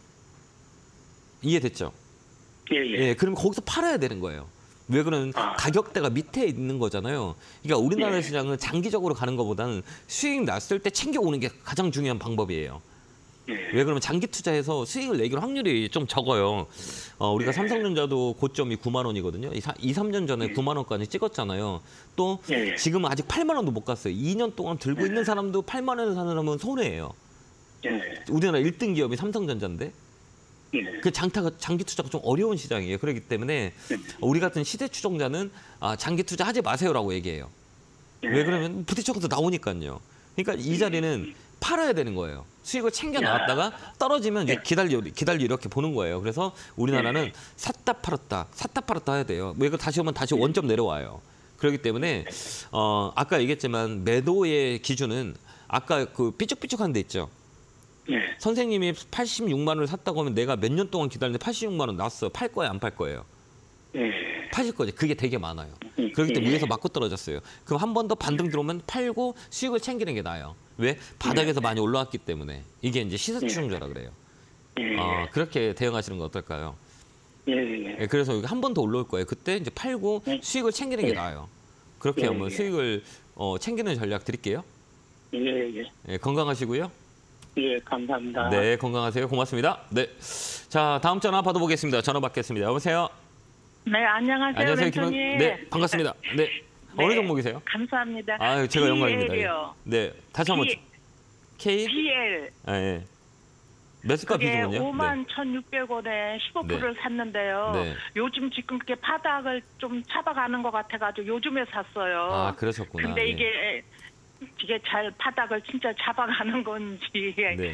이해됐죠? 그러면 거기서 팔아야 되는 거예요. 왜 그러면 가격대가 밑에 있는 거잖아요. 그러니까 우리나라 시장은 장기적으로 가는 것보다는 수익 났을 때 챙겨오는 게 가장 중요한 방법이에요. 왜 그러면 장기 투자해서 수익을 내기로 확률이 좀 적어요. 우리가 삼성전자도 고점이 9만 원이거든요. 2, 3년 전에 9만 원까지 찍었잖아요. 또 지금은 아직 8만 원도 못 갔어요. 2년 동안 들고 있는 사람도 8만 원을 사느라면 손해예요. 우리나라 1등 기업이 삼성전자인데. 그 장기 투자가 좀 어려운 시장이에요. 그렇기 때문에 우리 같은 시대 추종자는 장기 투자하지 마세요라고 얘기해요. 왜 그러면 부딪혀서 나오니까요. 그러니까 이 자리는 팔아야 되는 거예요. 수익을 챙겨 나왔다가 떨어지면 이제 기다려 이렇게 보는 거예요. 그래서 우리나라는 샀다 팔았다 해야 돼요. 왜 이거 다시 오면 다시 원점 내려와요. 그렇기 때문에 아까 얘기했지만 매도의 기준은 아까 그 삐죽삐죽한 데 있죠. 선생님이 86만 원을 샀다고 하면 내가 몇 년 동안 기다리는데 86만 원 났어. 팔 거야, 안 팔 거예요? 파실 거죠. 그게 되게 많아요. 그렇기 때문에 위에서 맞고 떨어졌어요. 그럼 한 번 더 반등 들어오면 팔고 수익을 챙기는 게 나아요. 왜? 바닥에서 많이 올라왔기 때문에. 이게 이제 시세 추종자라 그래요. 그렇게 대응하시는 거 어떨까요? 그래서 여기 한 번 더 올라올 거예요. 그때 이제 팔고 수익을 챙기는 게 나아요. 그렇게 한번 수익을 챙기는 전략 드릴게요. 건강하시고요. 감사합니다. 네, 건강하세요. 고맙습니다. 네. 자, 다음 전화 받아보겠습니다. 전화 받겠습니다. 여보세요? 네, 안녕하세요. 안녕하세요. 멘토님. 네, 반갑습니다. 네. 어느 종목이세요? 감사합니다. 제가 영광입니다. BL이요. 네, 다시 한번. K? BL. 예. 매수가 그게 비중은요? 5만 1,600원에 15%를 샀는데요. 요즘 지금 그게 바닥을 좀 잡아가는 것 같아가지고 요즘에 샀어요. 그러셨구나. 근데 이게 잘 바닥을 진짜 잡아가는 건지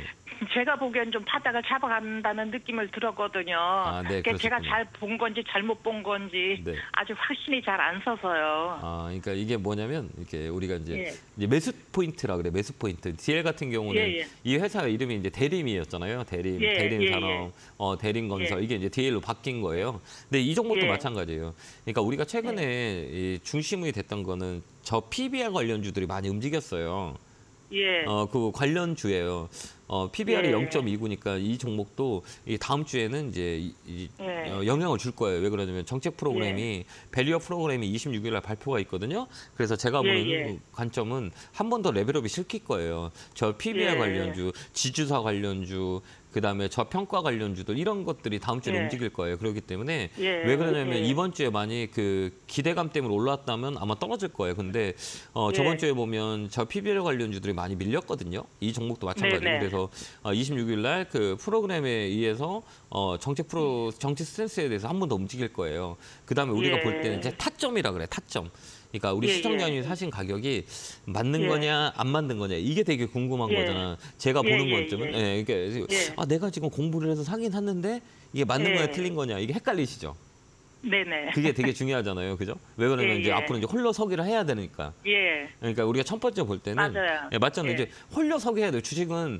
제가 보기엔 좀 바닥을 잡아간다는 느낌을 들었거든요. 네, 그러니까 제가 그러셨군요. 잘 본 건지 잘못 본 건지 네. 아주 확신이 잘 안 서서요. 그러니까 이게 뭐냐면 이렇게 우리가 이제, 예. 이제 매수 포인트라 그래. 매수 포인트. DL 같은 경우는 예. 이 회사 이름이 이제 대림이었잖아요. 대림, 예, 대림산업, 대림건설 이게 이제 DL로 바뀐 거예요. 근데 이 종목도 예. 마찬가지예요. 그러니까 우리가 최근에 이 중심이 됐던 거는 저 PBR 관련주들이 많이 움직였어요. 예. 그 관련주예요. PBR이 예. 0.29니까 이 종목도 이 다음 주에는 이제 영향을 줄 거예요. 왜 그러냐면 정책 프로그램이 밸류어 프로그램이 26일 날 발표가 있거든요. 그래서 제가 보는 관점은 한 번 더 레벨업이 시킬 거예요. 저 PBR 관련주, 지주사 관련주, 그다음에 저 평가 관련주들 이런 것들이 다음 주에 움직일 거예요. 그렇기 때문에 왜 그러냐면 이번 주에 많이 그 기대감 때문에 올랐다면 아마 떨어질 거예요. 근데 저번 주에 보면 저 PBR 관련주들이 많이 밀렸거든요. 이 종목도 마찬가지고 그래서 26일 날 그 프로그램에 의해서 정치 스탠스에 대해서 한 번 더 움직일 거예요. 그다음에 우리가 볼 때는 이제 타점이라 그래. 타점. 그러니까 우리 시청자님이 사신 가격이 맞는 거냐 안 맞는 거냐 이게 되게 궁금한 거잖아. 제가 보는 관점은 그러니까 내가 지금 공부를 해서 사긴 샀는데 이게 맞는 거냐 틀린 거냐 이게 헷갈리시죠. 네네. 그게 되게 중요하잖아요, 그죠? 왜 그러면 이제 앞으로 이제 홀로서기를 해야 되니까. 그러니까 우리가 첫 번째 볼 때는 맞아요. 맞잖아요. 이제 홀로서기 해야 돼요. 주식은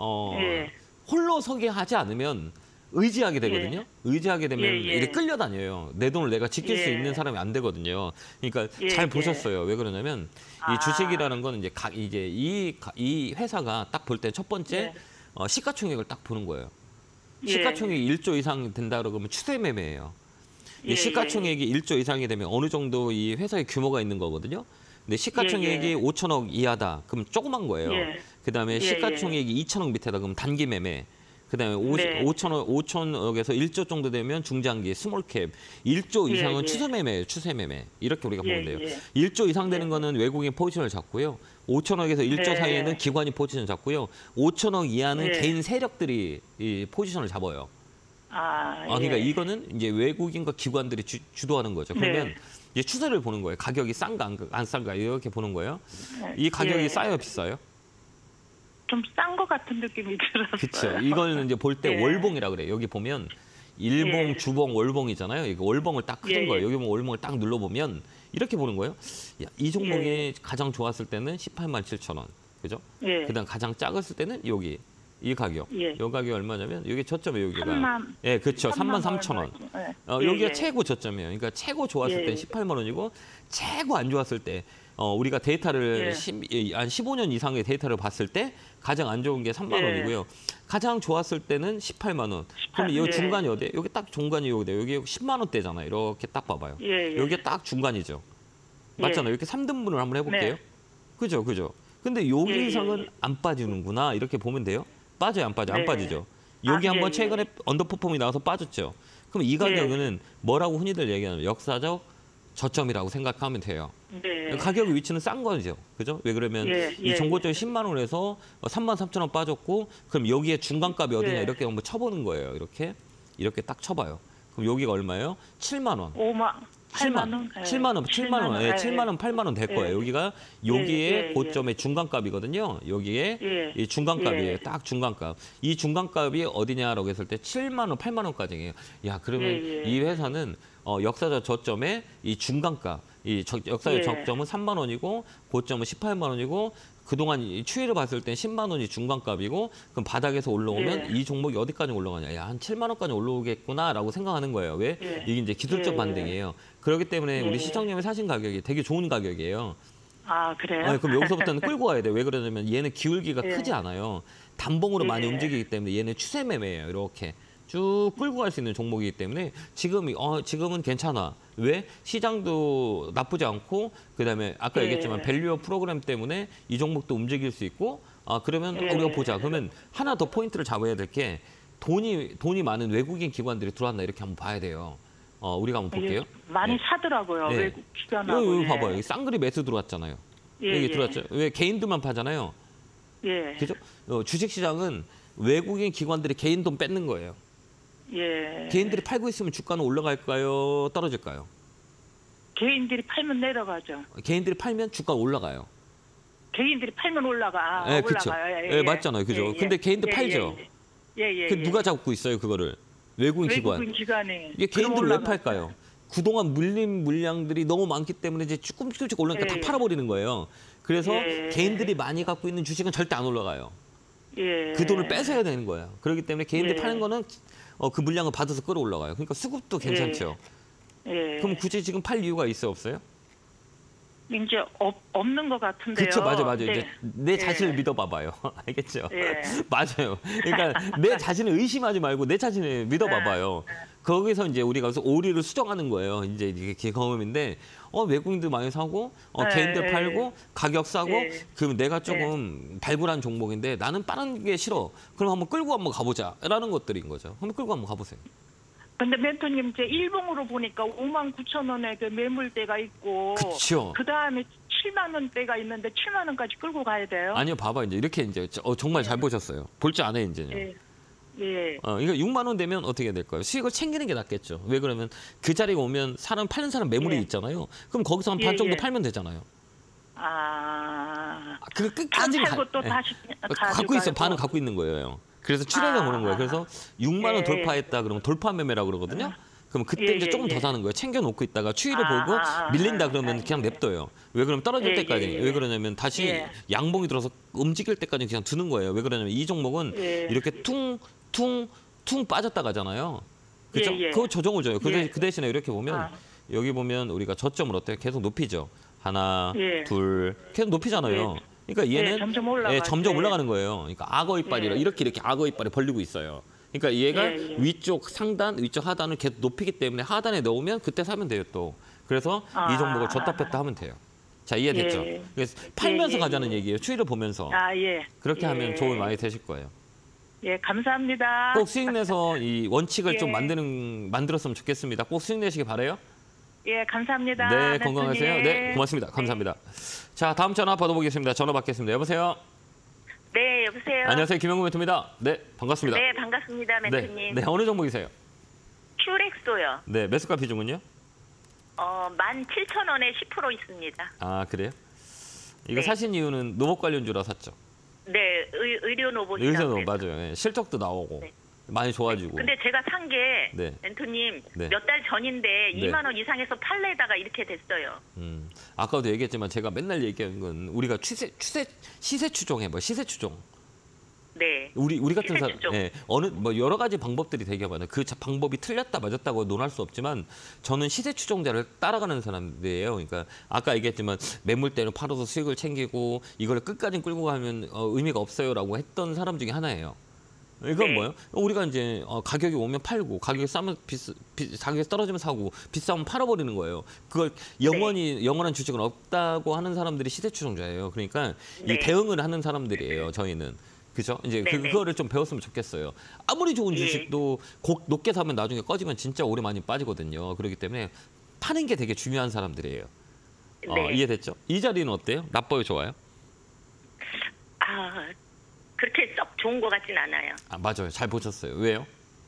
홀로서기 하지 않으면 의지하게 되거든요. 의지하게 되면 이렇게 끌려다녀요. 내 돈을 내가 지킬 수 있는 사람이 안 되거든요. 그러니까 잘 보셨어요. 왜 그러냐면 이 주식이라는 건 이제 이 회사가 딱 볼 때 첫 번째 시가총액을 딱 보는 거예요. 시가총액이 1조 이상 된다 그러면 추세 매매예요. 이 시가총액이 1조 이상이 되면 어느 정도 이 회사의 규모가 있는 거거든요. 근데 시가총액이 5천억 이하다. 그럼 조그만 거예요. 그다음에 시가총액이 2천억 밑에다 그럼 단기 매매. 그다음에 5천억에서 1조 정도 되면 중장기, 스몰캡, 1조 이상은 추세 매매예요. 추세 매매. 이렇게 우리가 보면 돼요. 1조 이상 되는 거는 외국인 포지션을 잡고요. 5천억에서 1조 사이에는 기관이 포지션을 잡고요. 5천억 이하는 개인 세력들이 이 포지션을 잡아요. 그러니까 이거는 이제 외국인과 기관들이 주도하는 거죠. 그러면 이제 추세를 보는 거예요. 가격이 싼가 안 싼가 이렇게 보는 거예요. 이 가격이 싸요, 비싸요? 좀 싼 것 같은 느낌이 들었어요. 그렇죠. 이거는 이제 볼 때 월봉이라 그래요. 여기 보면 일봉, 주봉, 월봉이잖아요. 이거 월봉을 딱 크는 거예요. 여기 보면 월봉을 딱 눌러보면 이렇게 보는 거예요. 이 종목이 가장 좋았을 때는 18만 7천 원. 그죠? 그다음 가장 작았을 때는 여기. 이 가격. 이 가격이 얼마냐면 여기 저점이 여기가. 3만. 그렇죠. 3만 3천 원. 여기가 최고 저점이에요. 그러니까 최고 좋았을 때는 18만 원이고 최고 안 좋았을 때 우리가 데이터를 한 15년 이상의 데이터를 봤을 때 가장 안 좋은 게 3만 원이고요. 가장 좋았을 때는 18만 원. 그럼 이 중간이 어디예요? 여기 딱 중간이 여기다. 여기 10만 원대잖아요. 이렇게 딱 봐봐요. 여기가 딱 중간이죠. 맞잖아요. 이렇게 3등분을 한번 해볼게요. 그죠, 그죠. 근데 여기 이상은 안 빠지는구나. 이렇게 보면 돼요. 빠져요, 안 빠져? 안 빠지죠. 여기 한번 최근에 언더퍼폼이 나와서 빠졌죠. 그럼 이 가격은 뭐라고 흔히들 얘기하는 역사적 저점이라고 생각하면 돼요. 가격 위치는 싼 거죠. 그죠? 왜 그러면 이 정고점이 10만 원에서 3만 3천 원 빠졌고 그럼 여기에 중간값이 어디냐 이렇게 한번 쳐보는 거예요. 이렇게 딱 쳐봐요. 그럼 여기가 얼마예요? 7만 원. 7만 원. 8만 원 될 거예요. 여기에 고점의 중간값이거든요. 여기에 이 중간값이에요. 딱 중간값. 이 중간값이 어디냐라고 했을 때 7만 원, 8만 원까지예요. 야, 그러면 이 회사는 역사적 저점의 이 중간값, 역사적 저점은 3만 원이고 고점은 18만 원이고 그동안 추이를 봤을 땐 10만 원이 중간값이고 그럼 바닥에서 올라오면 이 종목이 어디까지 올라가냐. 야, 한 7만 원까지 올라오겠구나라고 생각하는 거예요. 왜? 이게 이제 기술적 반등이에요. 그렇기 때문에 우리 시청님이 사신 가격이 되게 좋은 가격이에요. 그래요? 그럼 여기서부터는 끌고 가야 돼요. 왜 그러냐면 얘는 기울기가 크지 않아요. 단봉으로 많이 움직이기 때문에 얘는 추세 매매예요. 이렇게. 쭉 끌고 갈 수 있는 종목이기 때문에 지금은 괜찮아. 왜? 시장도 나쁘지 않고 그다음에 아까 얘기했지만 밸류어 프로그램 때문에 이 종목도 움직일 수 있고 그러면 우리가 보자. 그러면 하나 더 포인트를 잡아야 될 게 돈이 많은 외국인 기관들이 들어왔나 이렇게 한번 봐야 돼요. 우리가 한번 볼게요. 많이 사더라고요. 외국 기관하고. 여기 봐봐요. 여기 쌍그리 매수 들어왔잖아요. 여기 들어왔죠. 왜 개인들만 파잖아요. 그죠? 주식시장은 외국인 기관들이 개인 돈 뺏는 거예요. 개인들이 팔고 있으면 주가는 올라갈까요? 떨어질까요? 개인들이 팔면 내려가죠. 개인들이 팔면 주가가 올라가요. 개인들이 팔면 올라가. 네, 그렇죠. 올라가요. 예, 맞잖아요. 그죠? 근데 개인들 팔죠. 그 누가 잡고 있어요, 그거를? 외국인 기관이. 이게 개인들 왜 팔까요? 그동안 물린 물량들이 너무 많기 때문에 이제 조금씩 올라가니까 다 팔아버리는 거예요. 그래서 개인들이 많이 갖고 있는 주식은 절대 안 올라가요. 그 돈을 뺏어야 되는 거예요. 그렇기 때문에 개인들이 파는 거는 그 물량을 받아서 끌어올라가요. 그러니까 수급도 괜찮죠. 그럼 굳이 지금 팔 이유가 있어요, 없어요? 이제 없는 것 같은데요. 그렇죠, 맞아요. 네. 이제 내 자신을 믿어봐봐요. 알겠죠? 맞아요. 그러니까 내 자신을 의심하지 말고 내 자신을 믿어봐봐요. 거기서 이제 우리가 오리를 수정하는 거예요. 이제 이게 경험인데, 외국인들 많이 사고, 개인들 팔고, 가격 싸고, 그럼 내가 조금 발굴한 종목인데 나는 빠른 게 싫어. 그럼 한번 끌고 한번 가보자라는 것들인 거죠. 한번 끌고 한번 가보세요. 근데 멘토님, 제 일봉으로 보니까 59,000원에 그 매물대가 있고, 그렇죠. 그 다음에 7만 원대가 있는데 7만 원까지 끌고 가야 돼요. 아니요, 봐봐 이제 이렇게 이제 정말 잘 보셨어요. 볼 줄 아네 이제요. 이거 6만 원 되면 어떻게 될까요? 수익을 챙기는 게 낫겠죠. 왜 그러면 그 자리에 오면 파는 사람 매물이 있잖아요. 그럼 거기서 한 반 정도 팔면 되잖아요. 그 끝까지 팔고 또 다시 갖고 있어요. 반은 갖고 있는 거예요. 그래서 추려서 보는 거예요. 그래서 6만 원 돌파했다 그러면 돌파 매매라고 그러거든요. 그럼 그때 이제 조금 더 사는 거예요. 챙겨놓고 있다가 추이를 보고 밀린다 그러면 그냥 냅둬요. 왜 그러면 떨어질 때까지. 왜 그러냐면 다시 양봉이 들어서 움직일 때까지 그냥 두는 거예요. 왜 그러냐면 이 종목은 이렇게 퉁 빠졌다 가잖아요. 그렇죠? 그거 조정을 줘요. 그 대신에 이렇게 보면 여기 보면 우리가 저점을 어때요? 계속 높이죠. 하나, 둘, 계속 높이잖아요. 그러니까 얘는 점점 올라가는 거예요. 그러니까 악어 이빨이라 이렇게 악어 이빨이 벌리고 있어요. 그러니까 얘가 위쪽 상단, 위쪽 하단을 계속 높이기 때문에 하단에 넣으면 그때 사면 돼요 또. 그래서 이 종목을 줬다 뺐다 하면 돼요. 자, 이해됐죠? 그래서 팔면서 가자는 얘기예요. 추이를 보면서. 그렇게 하면 도움이 많이 되실 거예요. 감사합니다. 꼭 수익 내서 이 원칙을 좀 만들었으면 좋겠습니다. 꼭 수익 내시기 바라요. 감사합니다. 네, 건강하세요. 네, 고맙습니다. 감사합니다. 자, 다음 전화 받아보겠습니다. 전화 받겠습니다. 여보세요? 네, 여보세요? 안녕하세요. 김영구 멘토입니다. 네, 반갑습니다. 네, 반갑습니다, 멘토님. 네, 어느 종목이세요? 큐렉소요. 네, 매수가 비중은요? 17,000원에 10% 있습니다. 아, 그래요? 이거 사신 이유는 노복 관련주라 샀죠? 네, 의료 노봇이라고 의료 맞아요. 네, 실적도 나오고 많이 좋아지고. 근데 제가 산 게 멘토님 몇 달 전인데 2만 원 이상에서 팔래다가 이렇게 됐어요. 아까도 얘기했지만 제가 맨날 얘기하는 건 우리가 시세 추종해봐요. 시세 추종. 네. 우리 같은 사람, 여러 가지 방법들이 되게 많아요. 그 방법이 틀렸다 맞았다고 논할 수 없지만 저는 시세 추종자를 따라가는 사람들이에요. 그러니까 아까 얘기했지만 매물대는 팔아서 수익을 챙기고 이걸 끝까지 끌고 가면 의미가 없어요라고 했던 사람 중에 하나예요. 이건 뭐예요? 우리가 이제 가격이 오면 팔고 가격이 싸면 가격이 떨어지면 사고 비싸면 팔아버리는 거예요. 그걸 영원한 주식은 없다고 하는 사람들이 시세 추종자예요. 그러니까 이 대응을 하는 사람들이에요. 저희는. 그죠? 이제 그거를 좀 배웠으면 좋겠어요. 아무리 좋은 주식도 높게 사면 나중에 꺼지면 진짜 오래 많이 빠지거든요. 그렇기 때문에 파는 게 되게 중요한 사람들이에요. 이해됐죠? 이 자리는 어때요? 나빠요? 좋아요? 그렇게 썩 좋은 것 같진 않아요. 맞아요. 잘 보셨어요. 왜요?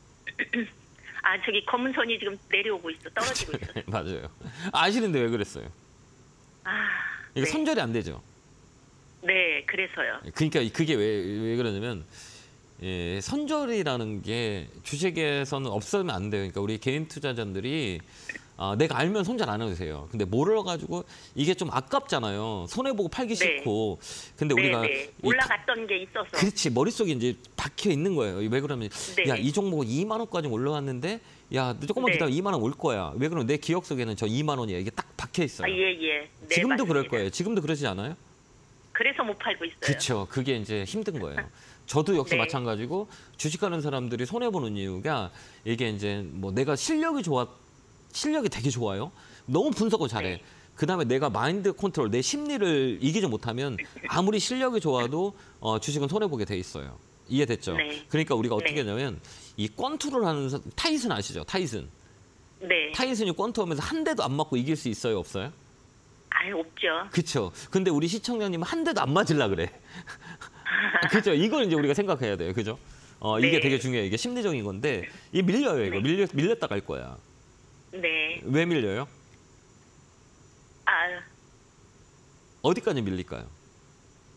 저기 검은 선이 지금 내려오고 있어. 떨어지고 있어. 맞아요. 아시는데 왜 그랬어요? 이거 손절이 안 되죠? 네, 그래서요. 그러니까 그게 왜 그러냐면 선절이라는 게 주식에서는 없으면 안 돼요. 그러니까 우리 개인 투자자들이 내가 알면 손절 안 해도 돼요. 근데 몰라가지고 이게 좀 아깝잖아요. 손해보고 팔기 싫고. 근데 우리가 올라갔던 게 있어서. 그렇지. 머릿속에 이제 박혀 있는 거예요. 왜 그러면 야, 이 종목은 2만 원까지 올라왔는데 야, 조금만 기다려 2만 원 올 거야. 왜 그러면 내 기억 속에는 저 2만 원이야. 이게 딱 박혀 있어요. 네, 지금도 맞습니다. 그럴 거예요. 지금도 그러지 않아요? 그래서 못 팔고 있어요. 그렇죠. 그게 이제 힘든 거예요. 저도 역시 마찬가지고 주식하는 사람들이 손해보는 이유가 이게 이제 뭐 내가 실력이 되게 좋아요. 너무 분석을 잘해. 그다음에 내가 마인드 컨트롤, 내 심리를 이기지 못하면 아무리 실력이 좋아도 주식은 손해보게 돼 있어요. 이해됐죠? 그러니까 우리가 어떻게 하냐면 이 권투를 하는 타이슨 아시죠? 타이슨. 타이슨이 권투하면서 한 대도 안 맞고 이길 수 있어요? 없어요? 없죠. 그렇죠. 근데 우리 시청자님은 한 대도 안 맞으려 그래. 그렇죠. 이걸 이제 우리가 생각해야 돼요. 그죠? 이게 되게 중요해요. 이게 심리적인 건데 이 밀려요. 이거 밀렸다 갈 거야. 왜 밀려요? 어디까지 밀릴까요?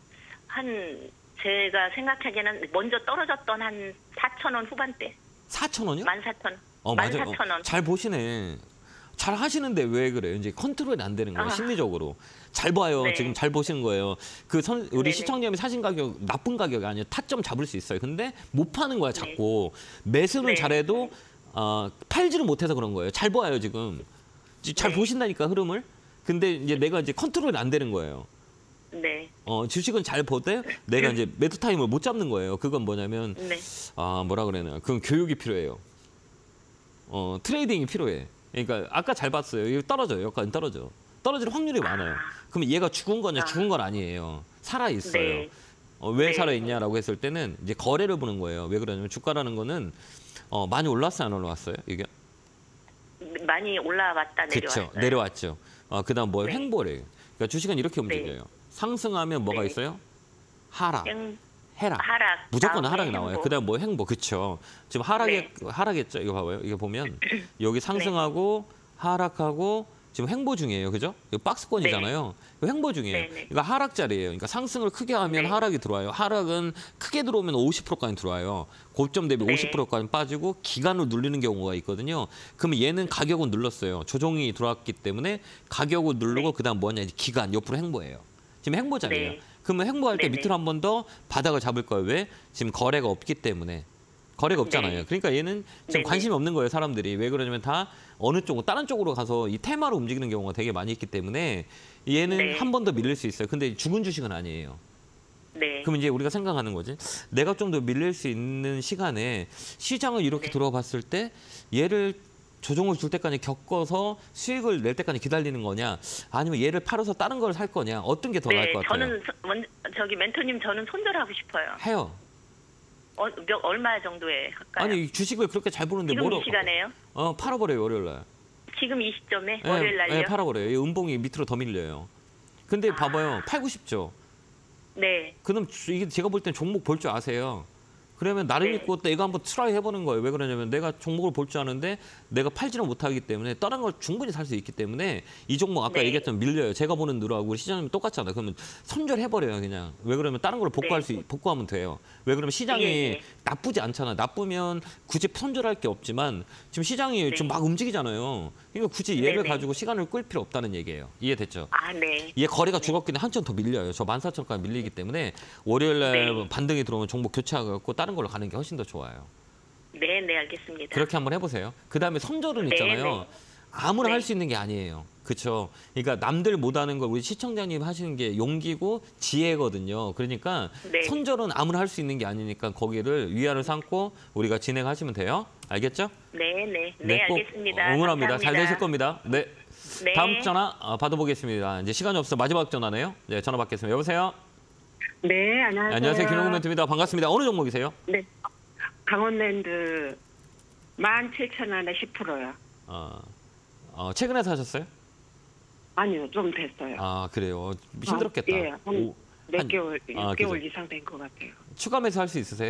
제가 생각하기에는 먼저 떨어졌던 한 4,000원 후반대. 4,000원이요? 14,000원. 맞아요. 14,000원. 잘 보시네. 잘 하시는데 왜 그래요? 이제 컨트롤이 안 되는 거예요, 심리적으로. 잘 봐요. 네. 지금 잘 보시는 거예요. 우리 네네. 시청자님이 사신 가격 나쁜 가격이 아니에요. 타점 잡을 수 있어요. 근데 못 파는 거야, 자꾸. 매수는 네. 잘해도 팔지를 못해서 그런 거예요. 잘 봐요, 지금. 잘 네. 보신다니까, 흐름을. 근데 이제 내가 이제 컨트롤이 안 되는 거예요. 네. 주식은 잘 보되 내가 이제 매도 타임을 못 잡는 거예요. 그건 뭐냐면 네. 뭐라 그래나? 그건 교육이 필요해요. 트레이딩이 필요해. 그러니까 아까 잘 봤어요. 이거 떨어져요. 여기까지 떨어져. 떨어질 확률이 많아요. 그러면 얘가 죽은 거냐? 죽은 건 아니에요. 살아 있어요. 네. 왜 네. 살아 있냐라고 했을 때는 이제 거래를 보는 거예요. 왜 그러냐면 주가라는 거는 많이 올랐어요, 안 올라왔어요? 이게 많이 올라왔다 내려왔어요. 그렇죠. 내려왔죠. 그다음 뭐 네. 횡보래요. 그러니까 주식은 이렇게 움직여요. 상승하면 뭐가 네. 있어요? 하락. 해라. 하락. 무조건 다음에 하락이 나와요. 횡보. 그다음 뭐 횡보. 그렇죠. 지금 하락했죠. 이거 봐봐요. 이거 보면 여기 상승하고 하락하고 지금 횡보 중이에요. 그죠? 이거 박스권이잖아요. 이거 횡보 중이에요. 네. 이거 하락자리예요. 그러니까 상승을 크게 하면 네. 하락이 들어와요. 하락은 크게 들어오면 50%까지 들어와요. 고점 대비 네. 50%까지 빠지고 기간을 누르는 경우가 있거든요. 그러면 얘는 가격은 눌렀어요. 조정이 들어왔기 때문에 가격을 누르고 그다음 뭐냐? 이제 기간 옆으로 횡보예요. 지금 횡보자리예요. 네. 그러면 횡보할 때 네네. 밑으로 한 번 더 바닥을 잡을 거예요. 왜? 지금 거래가 없기 때문에. 거래가 없잖아요. 네. 그러니까 얘는 지금 네네. 관심이 없는 거예요, 사람들이. 왜 그러냐면 다 어느 쪽으로 다른 쪽으로 가서 이 테마로 움직이는 경우가 되게 많이 있기 때문에 얘는 네. 한 번 더 밀릴 수 있어요. 근데 죽은 주식은 아니에요. 네. 그럼 이제 우리가 생각하는 거지. 내가 좀 더 밀릴 수 있는 시간에 시장을 이렇게 네. 들어봤을 때 얘를 조정을 줄 때까지 겪어서 수익을 낼 때까지 기다리는 거냐, 아니면 얘를 팔아서 다른 걸 살 거냐, 어떤 게 더 나을 것 같아요? 저는 멘토님 저는 손절하고 싶어요. 해요. 얼마 정도에 할까요? 아니 주식을 그렇게 잘 보는데 지금 뭐로? 이 시간에요? 팔아버려요, 월요일 날. 지금 이 시점에 월요일 날요? 네, 팔아버려요. 이 음봉이 밑으로 더 밀려요. 근데 봐봐요, 팔고 싶죠. 네. 그럼 이게 제가 볼 땐 종목 볼 줄 아세요. 그러면 나를 네. 믿고 내가 한번 트라이 해보는 거예요. 왜 그러냐면 내가 종목을 볼 줄 아는데 내가 팔지는 못하기 때문에 다른 걸 충분히 살 수 있기 때문에 이 종목 아까 네. 얘기했던 밀려요. 제가 보는 누라하고 우리 시장님 똑같잖아요. 그러면 손절해버려요, 그냥. 왜 그러면 다른 걸 복구하면 돼요. 왜 그러면 시장이 예. 나쁘지 않잖아요. 나쁘면 굳이 손절할 게 없지만 지금 시장이 지금 막 움직이잖아요. 그러니까 굳이 얘를 네네. 가지고 시간을 끌 필요 없다는 얘기예요. 이해됐죠? 네. 얘 거래가 죽었기 때문에 한참 더 밀려요. 저 14,000원까지 밀리기 때문에 월요일 날 네. 반등이 들어오면 종목 교체하고 다른 걸로 가는 게 훨씬 더 좋아요. 네, 알겠습니다. 그렇게 한번 해보세요. 그다음에 손절은 네, 있잖아요. 네. 아무나 네. 할 수 있는 게 아니에요. 그렇죠? 그러니까 남들 못하는 걸 우리 시청자님 하시는 게 용기고 지혜거든요. 그러니까 네. 손절은 아무나 할 수 있는 게 아니니까 거기를 위안을 삼고 우리가 진행하시면 돼요. 알겠죠? 네, 꼭 알겠습니다. 응원합니다. 감사합니다. 잘 되실 겁니다. 네. 네. 다음 전화 받아보겠습니다. 이제 시간이 없어 마지막 전화네요. 네, 전화 받겠습니다. 여보세요. 네, 안녕하세요. 안녕하세요. 김용근 멘토입니다. 반갑습니다. 어느 종목이세요? 네, 강원랜드 17,000원에 10%요. 최근에 사셨어요? 아니요, 좀 됐어요. 그래요. 힘들었겠다. 예, 몇 개월, 6개월 그죠. 이상 된 것 같아요. 추가 매수할 수 있으세요?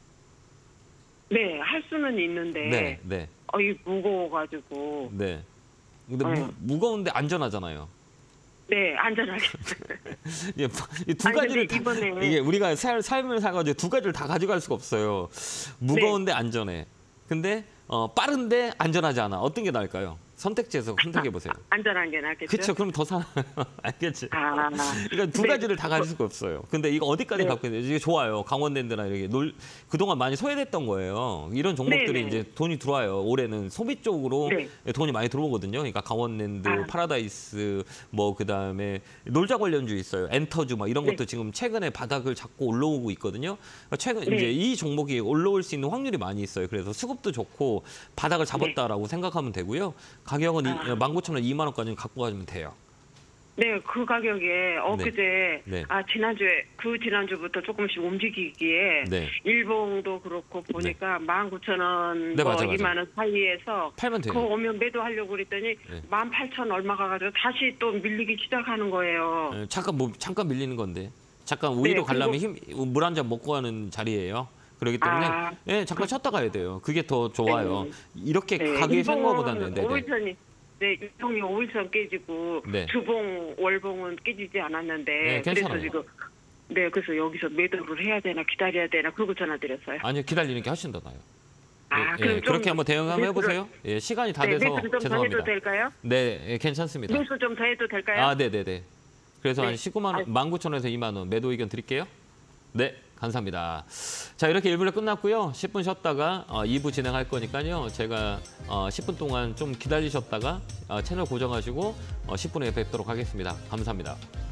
네, 할 수는 있는데 네. 이 무거워가지고 네. 근데 네. 무거운데 안전하잖아요. 네, 안전하게. 이 두 아니, 가지를 근데 이번에 이게 우리가 삶을 사가지고 두 가지를 다 가져갈 수가 없어요. 무거운데 안전해. 근데 빠른데 안전하지 않아. 어떤 게 나을까요? 선택지에서 선택해 보세요. 안전한 게 낫겠죠? 그렇죠. 그럼 더 사. 알겠지? 아, 그러니까 두 가지를 다 가질 수가 없어요. 근데 이거 어디까지 네. 갖고 있는지 이게 좋아요. 강원랜드나 이렇게 그동안 많이 소외됐던 거예요. 이런 종목들이 네, 네. 이제 돈이 들어와요. 올해는 소비 쪽으로 네. 돈이 많이 들어오거든요. 그러니까 강원랜드, 파라다이스, 뭐 그다음에 놀자 관련주 있어요. 엔터주 막 이런 네. 것도 지금 최근에 바닥을 잡고 올라오고 있거든요. 그러니까 최근 네. 이제 이 종목이 올라올 수 있는 확률이 많이 있어요. 그래서 수급도 좋고 바닥을 잡았다라고 생각하면 되고요. 가격은 19,000원, 2만 원까지 갖고 가시면 돼요. 네, 그 가격에 엊그제 네. 지난주부터 조금씩 움직이기에 네. 일봉도 그렇고 보니까 19,000원, 네, 맞아. 2만 원 사이에서 팔면 돼요. 그거 오면 매도하려고 그랬더니 18,000 얼마 가가지고 다시 또 밀리기 시작하는 거예요. 네, 잠깐 밀리는 건데. 잠깐 우위로 가려면 물 한 잔 먹고 가는 자리예요. 그렇기 때문에 잠깐 쉬었다 가야 돼요. 그게 더 좋아요. 이렇게 가격이 센 거보다는. 일봉이 5일선 깨지고 네. 주봉, 월봉은 깨지지 않았는데 괜찮아요. 그래서 지금 네, 그래서 여기서 매도를 해야 되나 기다려야 되나 그러고 전화드렸어요. 아니요, 기다리는 게 훨씬 더 나아요. 아, 예, 그렇게 한번 대응 한번 해보세요. 예, 시간이 다 돼서 매수 좀 더 죄송합니다. 해도 될까요? 네, 예, 괜찮습니다. 매수 좀 더 해도 될까요? 아, 네네네. 그래서 네. 한 19만 원, 19,000원에서 2만 원 매도 의견 드릴게요. 네, 감사합니다. 자, 이렇게 1부를 끝났고요. 10분 쉬었다가 2부 진행할 거니까요. 제가 10분 동안 좀 기다리셨다가 채널 고정하시고 10분에 뵙도록 하겠습니다. 감사합니다.